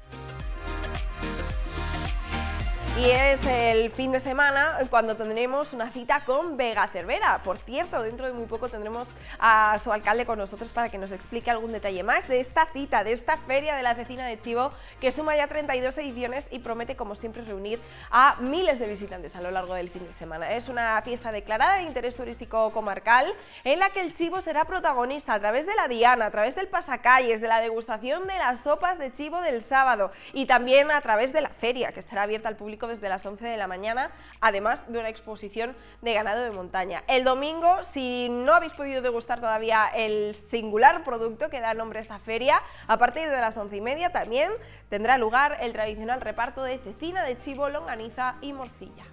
Y es el fin de semana cuando tendremos una cita con Vega Cervera. Por cierto, dentro de muy poco tendremos a su alcalde con nosotros para que nos explique algún detalle más de esta cita, de esta feria de la cecina de chivo que suma ya 32 ediciones y promete, como siempre, reunir a miles de visitantes a lo largo del fin de semana. Es una fiesta declarada de interés turístico comarcal en la que el chivo será protagonista a través de la diana, a través del pasacalles, de la degustación de las sopas de chivo del sábado y también a través de la feria, que estará abierta al público desde las 11 de la mañana, además de una exposición de ganado de montaña. El domingo, si no habéis podido degustar todavía el singular producto que da nombre a esta feria, a partir de las 11:30 también tendrá lugar el tradicional reparto de cecina de chivo, longaniza y morcilla.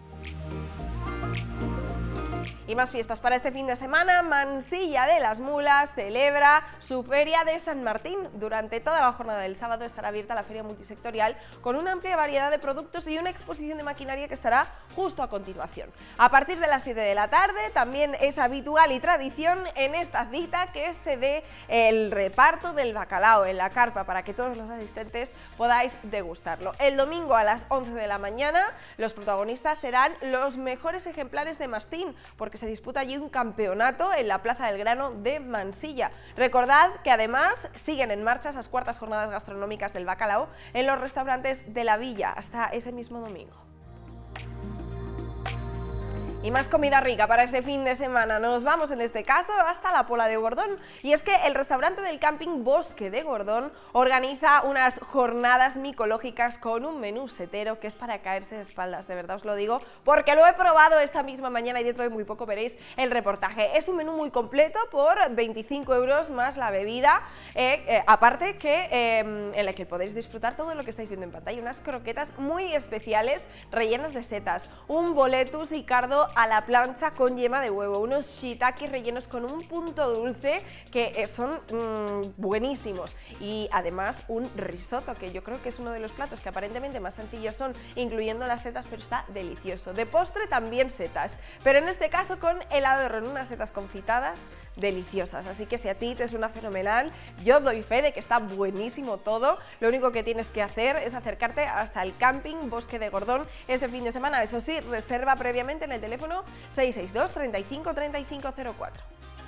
Y más fiestas para este fin de semana. Mansilla de las Mulas celebra su Feria de San Martín. Durante toda la jornada del sábado estará abierta la feria multisectorial con una amplia variedad de productos y una exposición de maquinaria que estará justo a continuación. A partir de las 7 de la tarde también es habitual y tradición en esta cita que se dé el reparto del bacalao en la carpa para que todos los asistentes podáis degustarlo. El domingo a las 11 de la mañana los protagonistas serán los mejores ejemplares de mastín, porque se disputa allí un campeonato en la Plaza del Grano de Mansilla. Recordad que además siguen en marcha esas 4ª jornadas gastronómicas del bacalao en los restaurantes de la villa hasta ese mismo domingo. Y más comida rica para este fin de semana. Nos vamos en este caso hasta la Pola de Gordón, y es que el restaurante del camping Bosque de Gordón organiza unas jornadas micológicas con un menú setero que es para caerse de espaldas, de verdad os lo digo, porque lo he probado esta misma mañana y dentro de muy poco veréis el reportaje. Es un menú muy completo por 25 € más la bebida, aparte que en la que podéis disfrutar todo lo que estáis viendo en pantalla, unas croquetas muy especiales rellenas de setas, un boletus y cardo a la plancha con yema de huevo, unos shiitakes rellenos con un punto dulce que son buenísimos, y además un risotto, que yo creo que es uno de los platos que aparentemente más sencillos son, incluyendo las setas, pero está delicioso. De postre también setas, pero en este caso con helado de ron, unas setas confitadas deliciosas, así que si a ti te suena fenomenal, yo doy fe de que está buenísimo todo. Lo único que tienes que hacer es acercarte hasta el camping Bosque de Gordón este fin de semana. Eso sí, reserva previamente en el teléfono 662 35 35 04.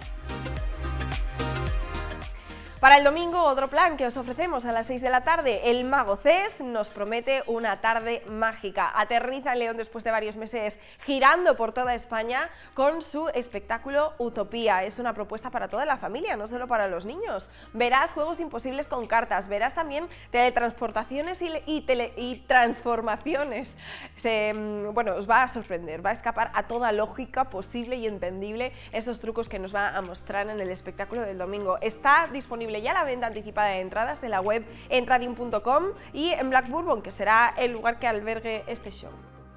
Para el domingo, otro plan que os ofrecemos a las 6 de la tarde. El Mago Cés nos promete una tarde mágica. Aterriza en León después de varios meses girando por toda España con su espectáculo Utopía. Es una propuesta para toda la familia, no solo para los niños. Verás juegos imposibles con cartas, verás también teletransportaciones y transformaciones. Bueno, os va a sorprender, va a escapar a toda lógica posible y entendible estos trucos que nos va a mostrar en el espectáculo del domingo. Está disponible disponible ya la venta anticipada de entradas en la web entradium.com y en Black Bourbon, que será el lugar que albergue este show.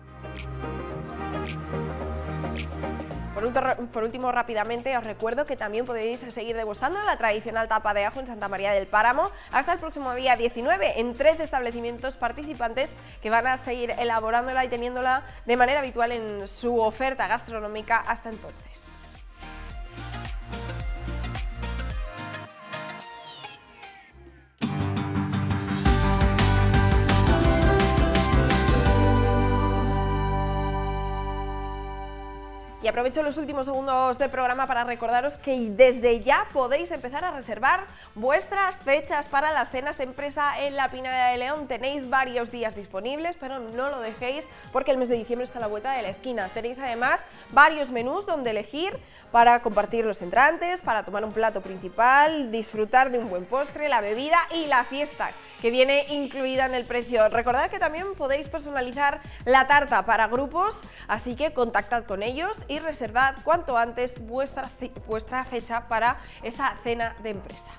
Por último, rápidamente, os recuerdo que también podéis seguir degustando la tradicional tapa de ajo en Santa María del Páramo hasta el próximo día 19 en 13 establecimientos participantes que van a seguir elaborándola y teniéndola de manera habitual en su oferta gastronómica hasta entonces. Y aprovecho los últimos segundos del programa para recordaros que desde ya podéis empezar a reservar vuestras fechas para las cenas de empresa en la Pineda de León. Tenéis varios días disponibles, pero no lo dejéis porque el mes de diciembre está a la vuelta de la esquina. Tenéis además varios menús donde elegir para compartir los entrantes, para tomar un plato principal, disfrutar de un buen postre, la bebida y la fiesta, que viene incluida en el precio. Recordad que también podéis personalizar la tarta para grupos, así que contactad con ellos y reservad cuanto antes vuestra fecha para esa cena de empresa.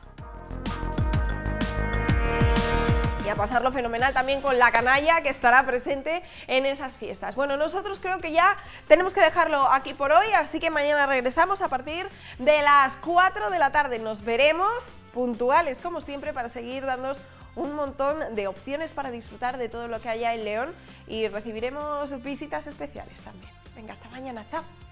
Y a pasarlo fenomenal también con la canalla, que estará presente en esas fiestas. Bueno, nosotros creo que ya tenemos que dejarlo aquí por hoy, así que mañana regresamos a partir de las 4 de la tarde. Nos veremos puntuales, como siempre, para seguir dándoos un montón de opciones para disfrutar de todo lo que haya en León y recibiremos visitas especiales también. Venga, hasta mañana, chao.